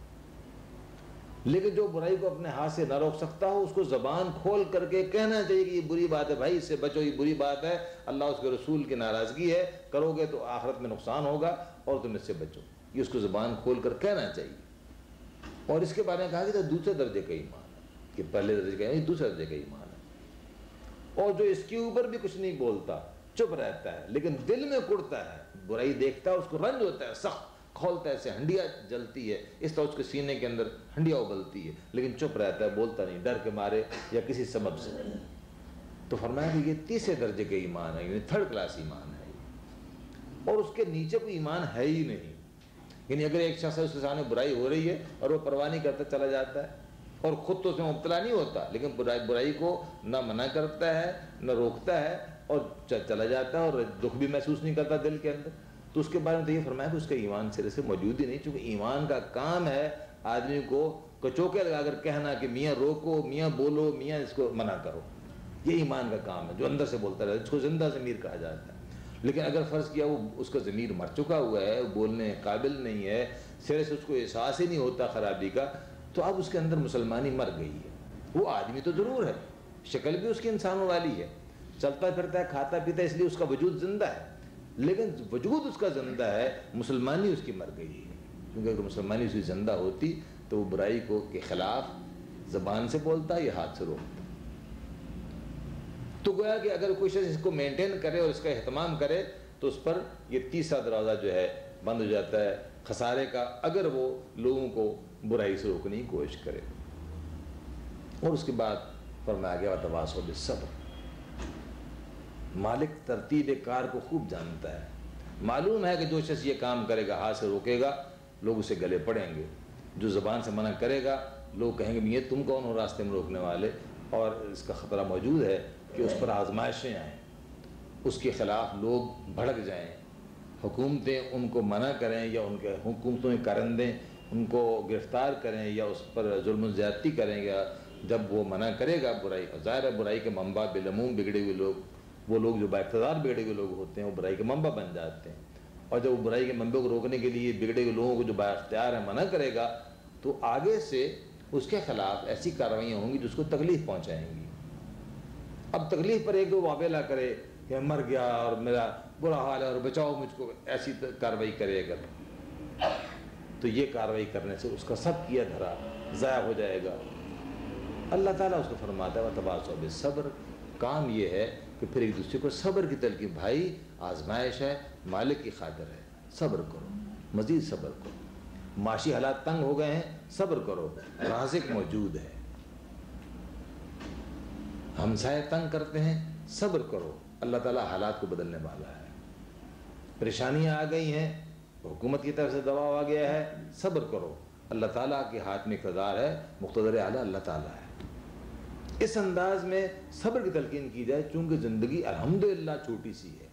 A: لیکن جو برائی کو اپنے ہاتھ سے نہ روک سکتا ہو اس کو زبان کھول کر کے کہنا چاہیے کہ یہ بری بات ہے بھائی، اس سے بچو، یہ بری بات ہے، اللہ اس کے رسول کی ناراضگی ہے، کرو گے تو آخرت میں نقصان ہوگا اور تم اس سے بچو، یہ اس کو زبان کھول کر کہنا چاہیے۔ اور اس کے بارے میں کہا کہ دوسرے درجے کا ایمان ہے، کہ پہلے درجے کا نہیں، دوسرے درجے کا ایمان ہے۔ اور جو اس کے اوپر بھی کچھ نہیں بولتا، چپ رہتا ہے لیکن دل میں کڑتا ہے، برائی دیکھتا ہے اس کو رنج ہوتا ہے، سخت کھولتا ہے، ایسے ہنڈیا جلتی ہے، اس طرح اس کے سینے کے اندر ہنڈیا ابلتی ہے، لیکن چپ رہتا ہے، بولتا نہیں، ڈر کے مارے یا کسی سبب سے۔ تو فرمایا کہ یہ تیسرے درجے کا ایمان ہے، یعنی 3rd کلاس ایمان ہے، اور اس کے نیچے کوئی ایمان ہے ہی نہیں۔ یعنی اگر ایک شخص ہے اس کے سامنے برائی ہو رہی ہے اور وہ پرواہ نہیں کرتا چلا جاتا ہے اور خود تو اس میں مبتلا نہیں ہوتا، لیکن برائی کو نہ منع کرتا ہے نہ روکتا ہے اور چلا جاتا ہے اور دکھ بھی محسوس نہیں کرتا دل کے اندر، تو اس کے بارے میں تو یہ فرمایا کہ اس کا ایمان سرے سے موجود ہی نہیں، چونکہ ایمان کا کام ہے آدمی کو کچوکے لگا کر کہنا کہ میاں روکو، میاں بولو، میاں اس کو منع کرو، یہ ایمان کا کام ہے جو اندر سے بولتا رہتا ہے، اس کو زندہ ضمیر کہا جاتا ہے۔ لیکن اگر فرض کیا وہ اس کا ضمیر مر چکا ہوا ہے، بولنے قابل نہیں ہے، سرے سے اس کو احساس ہی نہیں ہوتا خرابی کا، تو اب اس کے اندر مسلمانی مر گئی ہے۔ وہ آدمی تو ضرور ہے، شکل بھی اس کی انسانوں والی ہے، چلتا پھرتا ہے، کھاتا پیتا ہے، اس لیے اس کا وجود زندہ ہے، لیکن وجود اس کا زندہ ہے، مسلمانی اس کی مر گئی ہے۔ کیونکہ اگر مسلمانی اس کی زندہ ہوتی تو وہ برائی کو کے خلاف زبان سے بولتا یا ہاتھ سے روکتا۔ تو گویا کہ اگر کوئی شخص اس کو مینٹین کرے اور اس کا اہتمام کرے تو اس پر یہ تیسرا دروازہ جو ہے بند ہو جاتا ہے خسارے کا، اگر وہ لوگوں کو برائی سے روکنے کی کوشش کرے۔ اور اس کے بعد فرمایا گیا وتواصوا بالصبر۔ مالک ترتیب کار کو خوب جانتا ہے، معلوم ہے کہ جو شخص یہ کام کرے گا، ہاتھ سے روکے گا، لوگ اسے گلے پڑیں گے، جو زبان سے منع کرے گا لوگ کہیں گے یہ تم کون ہو راستے میں روکنے والے، اور اس کا خطرہ موجود ہے کہ اس پر آزمائشیں آئیں، اس کے خلاف لوگ بھڑک جائیں، حکومتیں ان کو منع کریں یا ان کے حکومتوں کے کارندے ان کو گرفتار کریں یا اس پر ظلم و زیادتی کریں گا۔ جب وہ منع کرے گا برائی، ظاہر ہے برائی کے منبع بالعموم بگڑے ہوئے لوگ، وہ لوگ جو با اقتدار بگڑے ہوئے لوگ ہوتے ہیں وہ برائی کے منبع بن جاتے ہیں، اور جب وہ برائی کے منبع کو روکنے کے لیے بگڑے ہوئے لوگوں کو جو با اختیار ہے منع کرے گا تو آگے سے اس کے خلاف ایسی کارروائیاں ہوں گی جو اس کو تکلیف پہنچائیں گی۔ اب تکلیف پر ایک دو واویلا کرے کہ مر گیا اور میرا برا حال ہے اور بچاؤ مجھ کو، ایسی کارروائی کرے اگر تو یہ کارروائی کرنے سے اس کا سب کیا دھرا ضائع ہو جائے گا۔ اللہ تعالیٰ اس کو فرماتا ہے وتواصوا بالصبر، کام یہ ہے کہ پھر ایک دوسرے کو صبر کی تلقین، بھائی آزمائش ہے، مالک کی خاطر ہے، صبر کرو، مزید صبر کرو، معاشی حالات تنگ ہو گئے ہیں، صبر کرو، رازق موجود ہے، ہمسائے تنگ کرتے ہیں، صبر کرو، اللہ تعالیٰ حالات کو بدلنے والا ہے، پریشانیاں آ گئی ہیں، حکومت کی طرف سے دباؤ آ گیا ہے، صبر کرو، اللہ تعالیٰ کے ہاتھ میں اقتدار ہے، مقتدر اعلیٰ اللہ تعالیٰ ہے۔ اس انداز میں صبر کی تلقین کی جائے، چونکہ زندگی الحمدللہ چھوٹی سی ہے،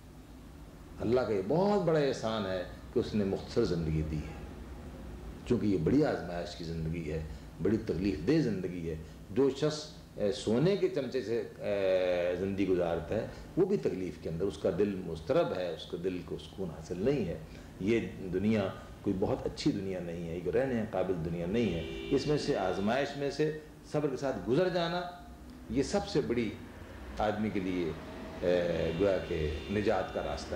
A: اللہ کا یہ بہت بڑا احسان ہے کہ اس نے مختصر زندگی دی ہے، چونکہ یہ بڑی آزمائش کی زندگی ہے، بڑی تکلیف دہ زندگی ہے۔ جو شخص سونے کے چمچے سے زندگی گزارتا ہے وہ بھی تکلیف کے اندر، اس کا دل مضطرب ہے، اس کا دل کو سکون حاصل نہیں ہے۔ یہ دنیا کوئی بہت اچھی دنیا نہیں ہے، یہ رہنے قابل دنیا نہیں ہے۔ اس میں سے آزمائش میں سے صبر کے ساتھ گزر جانا یہ سب سے بڑی آدمی کے لیے گویا کہ نجات کا راستہ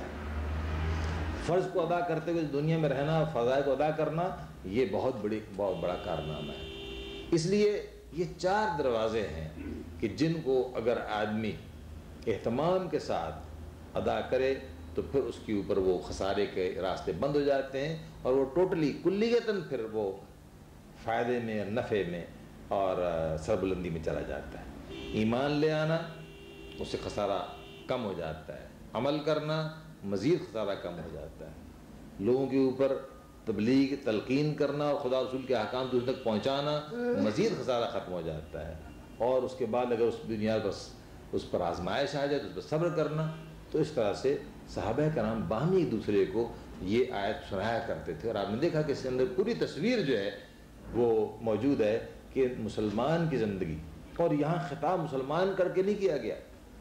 A: ہے۔ فرض کو ادا کرتے ہوئے دنیا میں رہنا، فضائل کو ادا کرنا، یہ بہت بڑا کارنامہ ہے۔ اس لیے یہ 4 دروازے ہیں کہ جن کو اگر آدمی اہتمام کے ساتھ ادا کرے تو پھر اس کے اوپر وہ خسارے کے راستے بند ہو جاتے ہیں اور وہ ٹوٹلی کلیتاً پھر وہ فائدے میں، نفع میں اور سربلندی میں چلا جاتا ہے۔ ایمان لے آنا، اس سے خسارہ کم ہو جاتا ہے، عمل کرنا مزید خسارہ کم ہو جاتا ہے، لوگوں کے اوپر تبلیغ تلقین کرنا اور خدا رسول کے احکام دوسروں تک پہنچانا مزید خسارہ ختم ہو جاتا ہے، اور اس کے بعد اگر اس دنیا بس اس پر آزمائش آ جائے تو اس پر صبر کرنا۔ تو اس طرح سے صحابہ کرام باہمی ایک دوسرے کو یہ آیت سنایا کرتے تھے، اور آپ نے دیکھا کہ اس کے اندر پوری تصویر جو ہے وہ موجود ہے کہ مسلمان کی زندگی، اور یہاں خطاب مسلمان کر کے نہیں کیا گیا،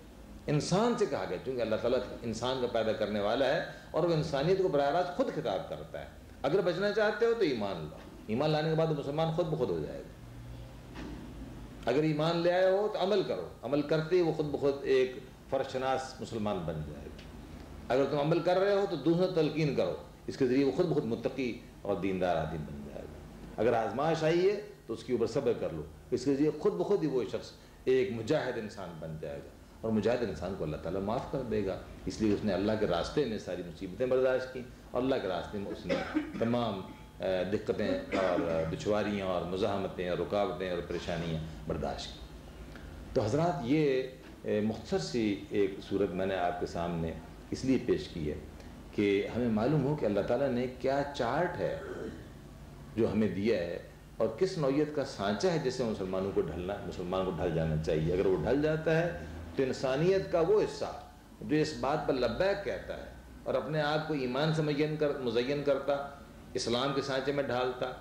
A: انسان سے کہا گیا، چونکہ اللہ تعالیٰ انسان کو پیدا کرنے والا ہے اور وہ انسانیت کو براہ راست خود خطاب کرتا ہے۔ اگر بچنا چاہتے ہو تو ایمان لاؤ، ایمان لانے کے بعد مسلمان خود بخود ہو جائے گا۔ اگر ایمان لے آئے ہو تو عمل کرو، عمل کرتے ہی وہ خود بخود ایک فرض شناس مسلمان بن جائے گا۔ اگر تم عمل کر رہے ہو تو دوسروں تلقین کرو، اس کے ذریعے وہ خود بخود متقی اور دیندار آدمی بن جائے گا۔ اگر آزمائش آئی ہے تو اس کے اوپر صبر کر لو، اس کے ذریعے خود بخود ہی وہ شخص ایک مجاہد انسان بن جائے گا، اور مجاہد انسان کو اللہ تعالیٰ معاف کر دے گا، اس لیے اس نے اللہ کے راستے میں ساری مصیبتیں برداشت کی، اور اللہ کے راستے میں اس نے تمام دقتیں اور دشواریاں اور مزاحمتیں اور رکاوٹیں اور پریشانیاں برداشت کی۔ تو حضرات یہ مختصر سی ایک صورت میں نے آپ کے سامنے اس لیے پیش کی ہے کہ ہمیں معلوم ہو کہ اللہ تعالیٰ نے کیا چارٹ ہے جو ہمیں دیا ہے، اور کس نوعیت کا سانچہ ہے جس سے مسلمان کو ڈھل جانا چاہیے۔ اگر وہ ڈھل جاتا ہے تو انسانیت کا وہ حصہ جو اس بات پر لبیک کہتا ہے اور اپنے آپ کو ایمان سے مزین کرتا، اسلام کے سانچے میں ڈھالتا،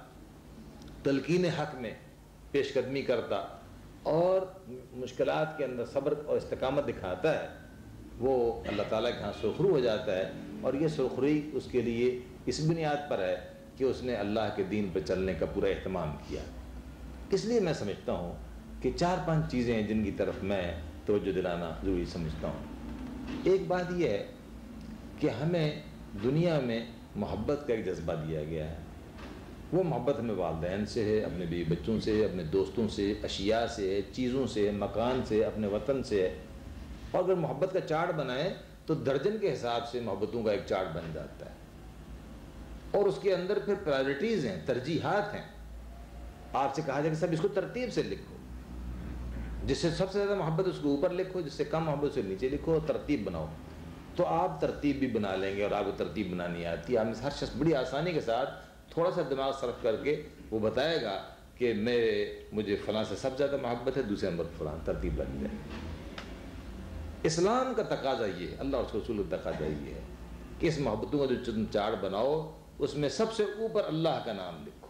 A: تلقین حق میں پیش قدمی کرتا اور مشکلات کے اندر صبر اور استقامت دکھاتا ہے، وہ اللہ تعالیٰ کے ہاں سرخرو ہو جاتا ہے، اور یہ سرخروئی اس کے لیے اس بنیاد پر ہے کہ اس نے اللہ کے دین پر چلنے کا پورا اہتمام کیا۔ اس لیے میں سمجھتا ہوں کہ 4-5 چیزیں ہیں جن کی طرف میں توجہ دلانا ضروری سمجھتا ہوں۔ ایک بات یہ ہے کہ ہمیں دنیا میں محبت کا ایک جذبہ دیا گیا ہے، وہ محبت ہمیں والدین سے ہے، اپنے بیوی بچوں سے ہے، اپنے دوستوں سے، اشیاء سے ہے، چیزوں سے ہے، مکان سے، اپنے وطن سے ہے۔ اور اگر محبت کا چارٹ بنائیں تو درجن کے حساب سے محبتوں کا ایک چارٹ بن جاتا ہے، اور اس کے اندر پھر پرائرٹیز ہیں، ترجیحات ہیں۔ آپ سے کہا جائے کہ سب اس کو ترتیب سے لکھو، جس سے سب سے زیادہ محبت اس کو اوپر لکھو، جس سے کم محبت سے نیچے لکھو، اور ترتیب بناؤ، تو آپ ترتیب بھی بنا لیں گے۔ اور آپ کو ترتیب بنانی آتی ہے، آپ میں سے ہر شخص بڑی آسانی کے ساتھ تھوڑا سا دماغ صرف کر کے وہ بتائے گا کہ مجھے فلاں سے سب زیادہ محبت ہے، دوسرے نمبر فلاں، ترتیب بن جائے۔ اسلام کا تقاضا یہ ہے، اللہ اور اس کے رسول کا تقاضا یہ ہے کہ اس محبتوں کا جو چارٹ بناؤ اس میں سب سے اوپر اللہ کا نام لکھو۔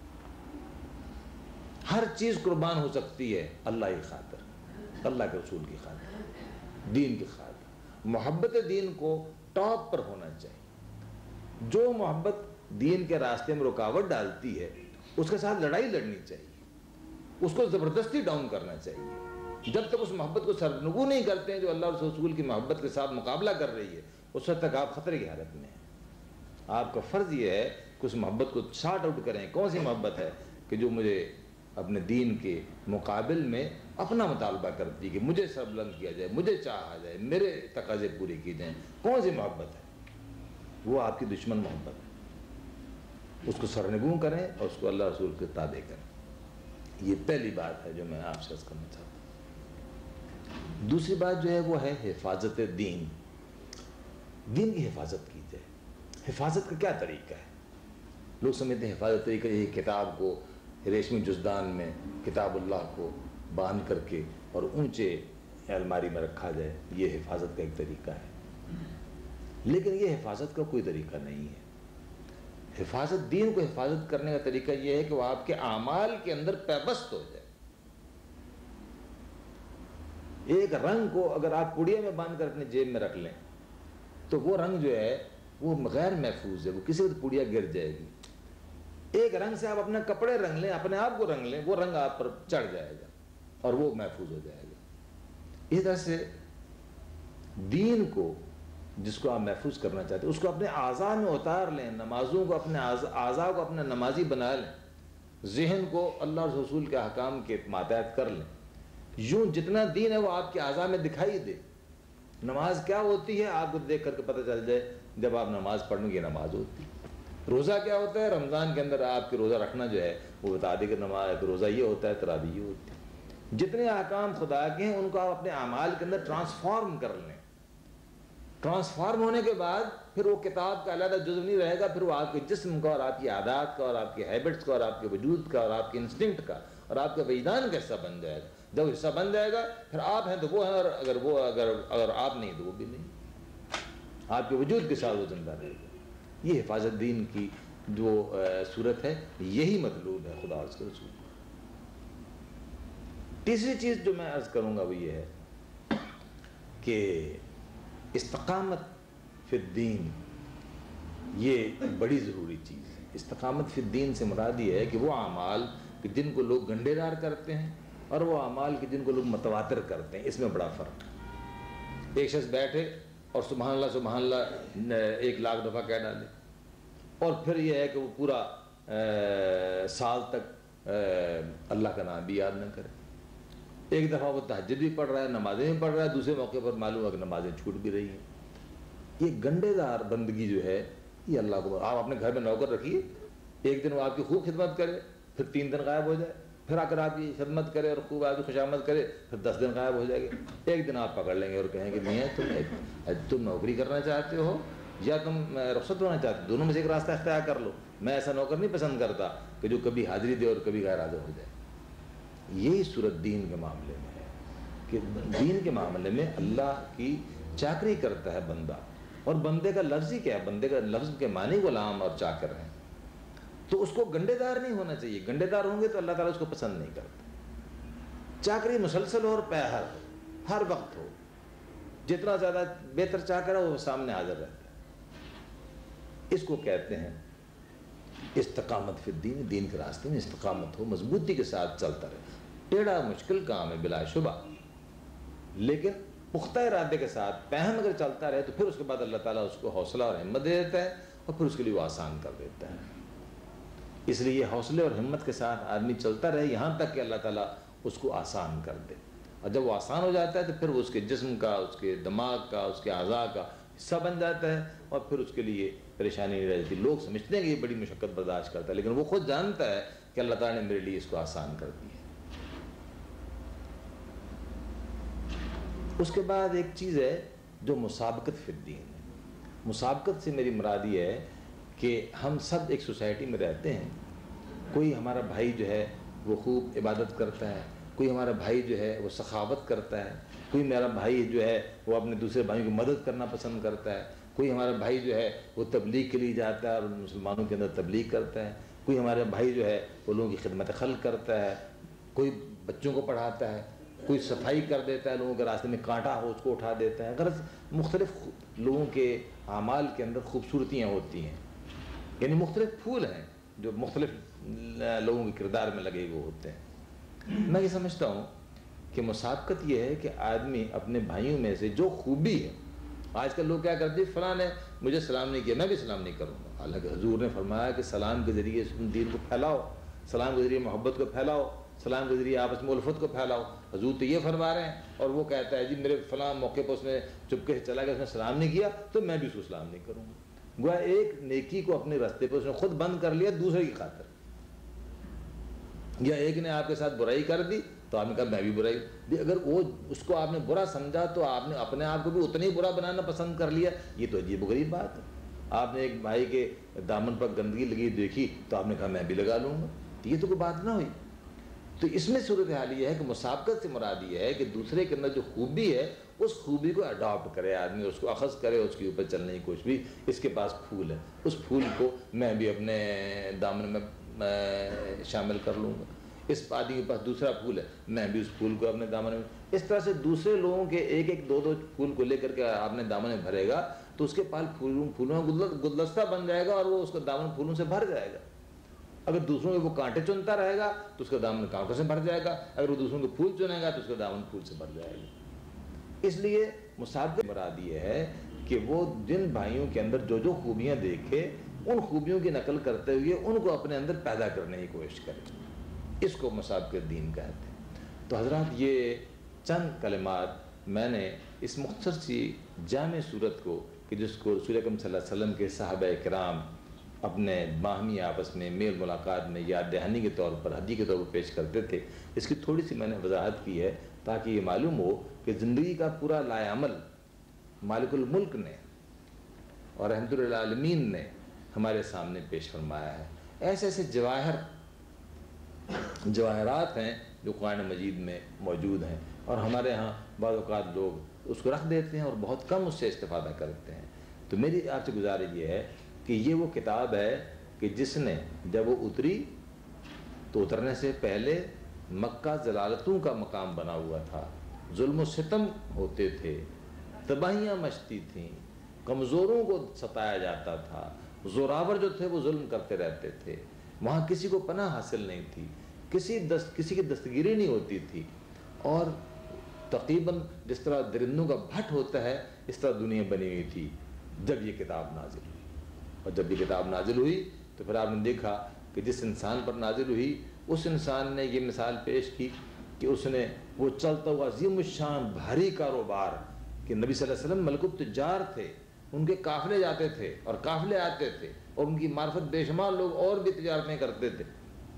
A: ہر چیز قربان ہو سکتی ہے اللہ کی خاطر، اللہ کے رسول کی خاطر، دین کی خاطر۔ محبت دین کو ٹاپ پر ہونا چاہیے۔ جو محبت دین کے راستے میں رکاوٹ ڈالتی ہے اس کے ساتھ لڑائی لڑنی چاہیے، اس کو زبردستی ڈاؤن کرنا چاہیے۔ جب تک اس محبت کو سرنگو نہیں کرتے ہیں جو اللہ اور رسول کی محبت کے ساتھ مقابلہ کر رہی ہے، اس وقت تک آپ خطرے کی حالت میں ہیں۔ آپ کا فرض یہ ہے کہ اس محبت کو شارٹ آؤٹ کریں۔ کون سی محبت ہے کہ جو مجھے اپنے دین کے مقابل میں اپنا مطالبہ کرتی ہے کہ مجھے سر بلند کیا جائے، مجھے چاہا جائے، میرے تقاضے پورے کیے جائیں؟ کون سی محبت ہے؟ وہ آپ کی دشمن محبت ہے۔ اس کو سرنگوں کریں اور اس کو اللہ رسول کے تابع کریں۔ یہ پہلی بات ہے جو میں آپ سے عرض کرنا چاہتا ہوں۔ دوسری بات جو ہے وہ ہے حفاظت دین۔ دین کی حفاظت کی جائے۔ حفاظت کا کیا طریقہ ہے؟ لوگ سمجھتے ہیں حفاظت طریقہ یہ کتاب کو ریشمی جزدان میں کتاب اللہ کو باندھ کر کے اور اونچے الماری میں رکھا جائے، یہ حفاظت کا ایک طریقہ ہے، لیکن یہ حفاظت کا کوئی طریقہ نہیں ہے۔ حفاظت، دین کو حفاظت کرنے کا طریقہ یہ ہے کہ وہ آپ کے اعمال کے اندر پیوست ہو جائے۔ ایک رنگ کو اگر آپ پڑیا میں باندھ کر اپنے جیب میں رکھ لیں تو وہ رنگ جو ہے وہ غیر محفوظ ہے، وہ کسی وقت پڑیا گر جائے گی۔ ایک رنگ سے آپ اپنے کپڑے رنگ لیں، اپنے آپ کو رنگ لیں، وہ رنگ آپ پر چڑھ جائے گا اور وہ محفوظ ہو جائے گا۔ اس طرح سے دین کو جس کو آپ محفوظ کرنا چاہتے ہیں اس کو اپنے اعضاء میں اتار لیں، نمازوں کو اپنے اعضاء کو اپنا نمازی بنا لیں، ذہن کو اللہ اور رسول کے احکام کے ماتحت کر لیں۔ یوں جتنا دین ہے وہ آپ کے اعضاء میں دکھائی دے۔ نماز کیا ہوتی ہے آپ کو دیکھ کر کے پتہ چل جائے، جب آپ نماز پڑھیں گے نماز ہوتی ہے۔ روزہ کیا ہوتا ہے؟ رمضان کے اندر آپ کے روزہ رکھنا جو ہے وہ بتا دے کہ نماز روزہ یہ ہوتا ہے، تراویح یہ ہوتی ہے۔ جتنے احکام خدا کے ہیں ان کو آپ اپنے اعمال کے اندر ٹرانسفارم کر لیں۔ ٹرانسفارم ہونے کے بعد پھر وہ کتاب کا علیحدہ جزو نہیں رہے گا، پھر وہ آپ کے جسم کا اور آپ کی عادات کا اور آپ کے ہیبٹس کا اور آپ کے وجود کا اور آپ کے انسٹنکٹ کا اور آپ کے وجدان کا حصہ بن جائے گا۔ جب حصہ بن جائے گا پھر آپ ہیں تو وہ ہیں، اور اگر آپ نہیں تو وہ بھی نہیں، آپ کے وجود کے ساتھ وہ زندہ رہے گا۔ یہ حفاظت دین کی جو صورت ہے یہی مطلوب ہے خدا اور اس کے رسول۔ تیسری چیز جو میں عرض کروں گا وہ یہ ہے کہ استقامت فی الدین یہ بڑی ضروری چیز ہے۔ استقامت فی الدین سے مراد یہ ہے کہ وہ اعمال کہ جن کو لوگ گنڈے دار کرتے ہیں اور وہ اعمال کہ جن کو لوگ متواتر کرتے ہیں، اس میں بڑا فرق ہے۔ ایک شخص بیٹھے اور سبحان اللہ 1,00,000 دفعہ کہہ ڈالے اور پھر یہ ہے کہ وہ پورا سال تک اللہ کا نام بھی یاد نہ کرے۔ ایک دفعہ وہ تہجد بھی پڑھ رہا ہے، نمازیں بھی پڑھ رہا ہے، دوسرے موقع پر معلوم ہے کہ نمازیں چھوٹ بھی رہی ہیں۔ یہ گنڈے دار بندگی جو ہے یہ اللہ کو، آپ اپنے گھر میں نوکر رکھیے، ایک دن وہ آپ کی خوب خدمت کرے، پھر 3 دن غائب ہو جائے، پھر آ کر آپ کی خدمت کرے اور خوب آپ کی خوشامد کرے، پھر 10 دن غائب ہو جائے گا۔ ایک دن آپ پکڑ لیں گے اور کہیں کہ میاں تم نوکری کرنا چاہتے ہو یا تم رخصت ہونا چاہتے ہو، دونوں میں سے ایک راستہ اختیار کر لو۔ میں ایسا نوکر نہیں پسند کرتا کہ جو کبھی حاضری دے اور کبھی غیر حاضر ہو جائے۔ یہی صورت دین کے معاملے میں ہے کہ دین کے معاملے میں اللہ کی چاکری کرتا ہے بندہ، اور بندے کا لفظ ہی کیا ہے؟ بندے کا لفظ کے معنی غلام اور چاکر ہیں، تو اس کو گنڈے دار نہیں ہونا چاہیے۔ گنڈے دار ہوں گے تو اللہ تعالیٰ اس کو پسند نہیں کرتا۔ چاکری مسلسل ہو اور پیہر ہو، ہر وقت ہو، جتنا زیادہ بہتر چاکر ہے وہ سامنے حاضر رہتا ہے۔ اس کو کہتے ہیں استقامت فی الدین، دین کے راستے میں استقامت ہو، مضبوطی کے ساتھ چلتا رہے۔ ٹیڑھا مشکل کام ہے بلا شبہ، لیکن پختہ ارادے کے ساتھ پہن اگر چلتا رہے تو پھر اس کے بعد اللہ تعالیٰ اس کو حوصلہ اور ہمت دے دیتا ہے اور پھر اس کے لیے وہ آسان کر دیتا ہے۔ اس لیے یہ حوصلے اور ہمت کے ساتھ آدمی چلتا رہے یہاں تک کہ اللہ تعالیٰ اس کو آسان کر دے۔ اور جب وہ آسان ہو جاتا ہے تو پھر وہ اس کے جسم کا، اس کے دماغ کا، اس کے اعضاء کا حصہ بن جاتا ہے، اور پھر اس کے لیے پریشانی نہیں رہتی۔ لوگ سمجھتے ہیں کہ یہ بڑی مشقت برداشت کرتا ہے، لیکن وہ خود جانتا ہے کہ اللہ تعالیٰ نے میرے لیے اس کو آسان کر دی ہے۔ اس کے بعد ایک چیز ہے جو مسابقت فی الدین ہے۔ مسابقت سے میری مراد یہ ہے کہ ہم سب ایک سوسائٹی میں رہتے ہیں، کوئی ہمارا بھائی جو ہے وہ خوب عبادت کرتا ہے، کوئی ہمارا بھائی جو ہے وہ سخاوت کرتا ہے، کوئی میرا بھائی جو ہے وہ اپنے دوسرے بھائیوں کی مدد کرنا پسند کرتا ہے، کوئی ہمارا بھائی جو ہے وہ تبلیغ کے لیے جاتا ہے اور مسلمانوں کے اندر تبلیغ کرتا ہے، کوئی ہمارا بھائی جو ہے وہ لوگوں کی خدمت خلق کرتا ہے، کوئی بچوں کو پڑھاتا ہے، کوئی صفائی کر دیتا ہے، لوگوں کے راستے میں کانٹا ہو اس کو اٹھا دیتا ہے۔ غرض مختلف لوگوں کے اعمال کے اندر خوبصورتیاں ہوتی ہیں، یعنی مختلف پھول ہیں جو مختلف لوگوں کے کردار میں لگے ہوئے ہوتے ہیں۔ میں یہ سمجھتا ہوں کہ مسابقت یہ ہے کہ آدمی اپنے بھائیوں میں سے جو خوبی ہے، آج کل لوگ کیا کرتے ہیں، فلاں نے مجھے سلام نہیں کیا میں بھی سلام نہیں کروں گا، حالانکہ حضور نے فرمایا کہ سلام کے ذریعے دین کو پھیلاؤ، سلام کے ذریعے محبت کو پھیلاؤ، سلام کے ذریعے آپس میں الفت کو پھیلاؤ۔ حضور تو یہ فرما رہے ہیں، اور وہ کہتا ہے جی میرے فلاں موقع پر اس نے چپکے سے چلا گیا، اس نے سلام نہیں کیا تو میں بھی اس کو سلام نہیں کروں گا۔ گویا ایک نیکی کو اپنے راستے پہ اس نے خود بند کر لیا دوسرے کی خاطر، یا ایک نے آپ کے ساتھ برائی کر دی تو آپ نے کہا میں بھی برائی، اگر وہ اس کو آپ نے برا سمجھا تو آپ نے اپنے آپ کو بھی اتنا ہی برا بنانا پسند کر لیا۔ یہ تو عجیب و غریب بات ہے۔ آپ نے ایک بھائی کے دامن پر گندگی لگی دیکھی تو آپ نے کہا میں بھی لگا لوں گا، یہ تو کوئی بات نہ ہوئی۔ تو اس میں صورتحال یہ ہے کہ مسابقت سے مراد یہ ہے کہ دوسرے کے اندر جو خوبی ہے اس خوبی کو اڈاپٹ کرے آدمی، اس کو اخذ کرے، اس کے اوپر چلنے کی کوشش بھی۔ اس کے پاس پھول ہے، اس پھول کو میں بھی اپنے دامن میں شامل کر لوں گا، اس آدمی کے پاس دوسرا پھول ہے میں بھی اس پھول کو اپنے دامن میں، اس طرح سے دوسرے لوگوں کے ایک ایک دو دو پھول کو لے کر کے اپنے دامن میں بھرے گا تو اس کے پاس پھولوں کا گلدستہ بن جائے گا اور وہ اس کا دامن پھولوں سے بھر جائے گا۔ اگر دوسروں کے وہ کانٹے چنتا رہے گا تو اس کا دامن کانٹوں سے بھر جائے گا، اگر وہ دوسروں کے پھول چنے گا تو اس کا دامن پھول سے بھر جائے گا۔ اس لیے مسابقت مراد یہ ہے کہ وہ جن بھائیوں کے اندر جو جو خوبیاں دیکھے ان خوبیوں کی نقل کرتے ہوئے ان کو اپنے اندر پیدا کرنے کی کوشش کرے، اس کو مسابقت دین کہتے ہیں۔ تو حضرات یہ چند کلمات میں نے اس مختصر سی جامع صورت کو کہ جس کو رسول اکرم صلی اللہ علیہ وسلم کے صحابہ کرام اپنے باہمی آپس میں میل ملاقات میں یاد دہانی کے طور پر ہدیہ کے طور پر پیش کرتے تھے، اس کی تھوڑی سی میں نے وضاحت کی ہے تاکہ یہ معلوم ہو کہ زندگی کا پورا لائے عمل مالک الملک نے اور رحمت للعالمین نے ہمارے سامنے پیش فرمایا ہے۔ ایسے ایسے جواہرات ہیں جو قرآن مجید میں موجود ہیں، اور ہمارے ہاں بعض اوقات لوگ اس کو رکھ دیتے ہیں اور بہت کم اس سے استفادہ کرتے ہیں۔ تو میری آپ سے گزارش یہ ہے کہ یہ وہ کتاب ہے کہ جس نے جب وہ اتری تو اترنے سے پہلے مکہ ضلالتوں کا مقام بنا ہوا تھا، ظلم و ستم ہوتے تھے، تباہیاں مچتی تھیں، کمزوروں کو ستایا جاتا تھا، زوراور جو تھے وہ ظلم کرتے رہتے تھے، وہاں کسی کو پناہ حاصل نہیں تھی، کسی کی دستگیری نہیں ہوتی تھی، اور تقریباً جس طرح درندوں کا بھٹ ہوتا ہے اس طرح دنیا بنی ہوئی تھی جب یہ کتاب نازل ہوئی۔ اور جب یہ کتاب نازل ہوئی تو پھر آپ نے دیکھا کہ جس انسان پر نازل ہوئی اس انسان نے یہ مثال پیش کی کہ اس نے وہ چلتا ہوا عظیم الشان بھاری کاروبار کہ نبی صلی اللہ علیہ وسلم ملک التجار تھے، ان کے قافلے جاتے تھے اور قافلے آتے تھے اور ان کی معرفت بے شمار لوگ اور بھی تجارتیں کرتے تھے،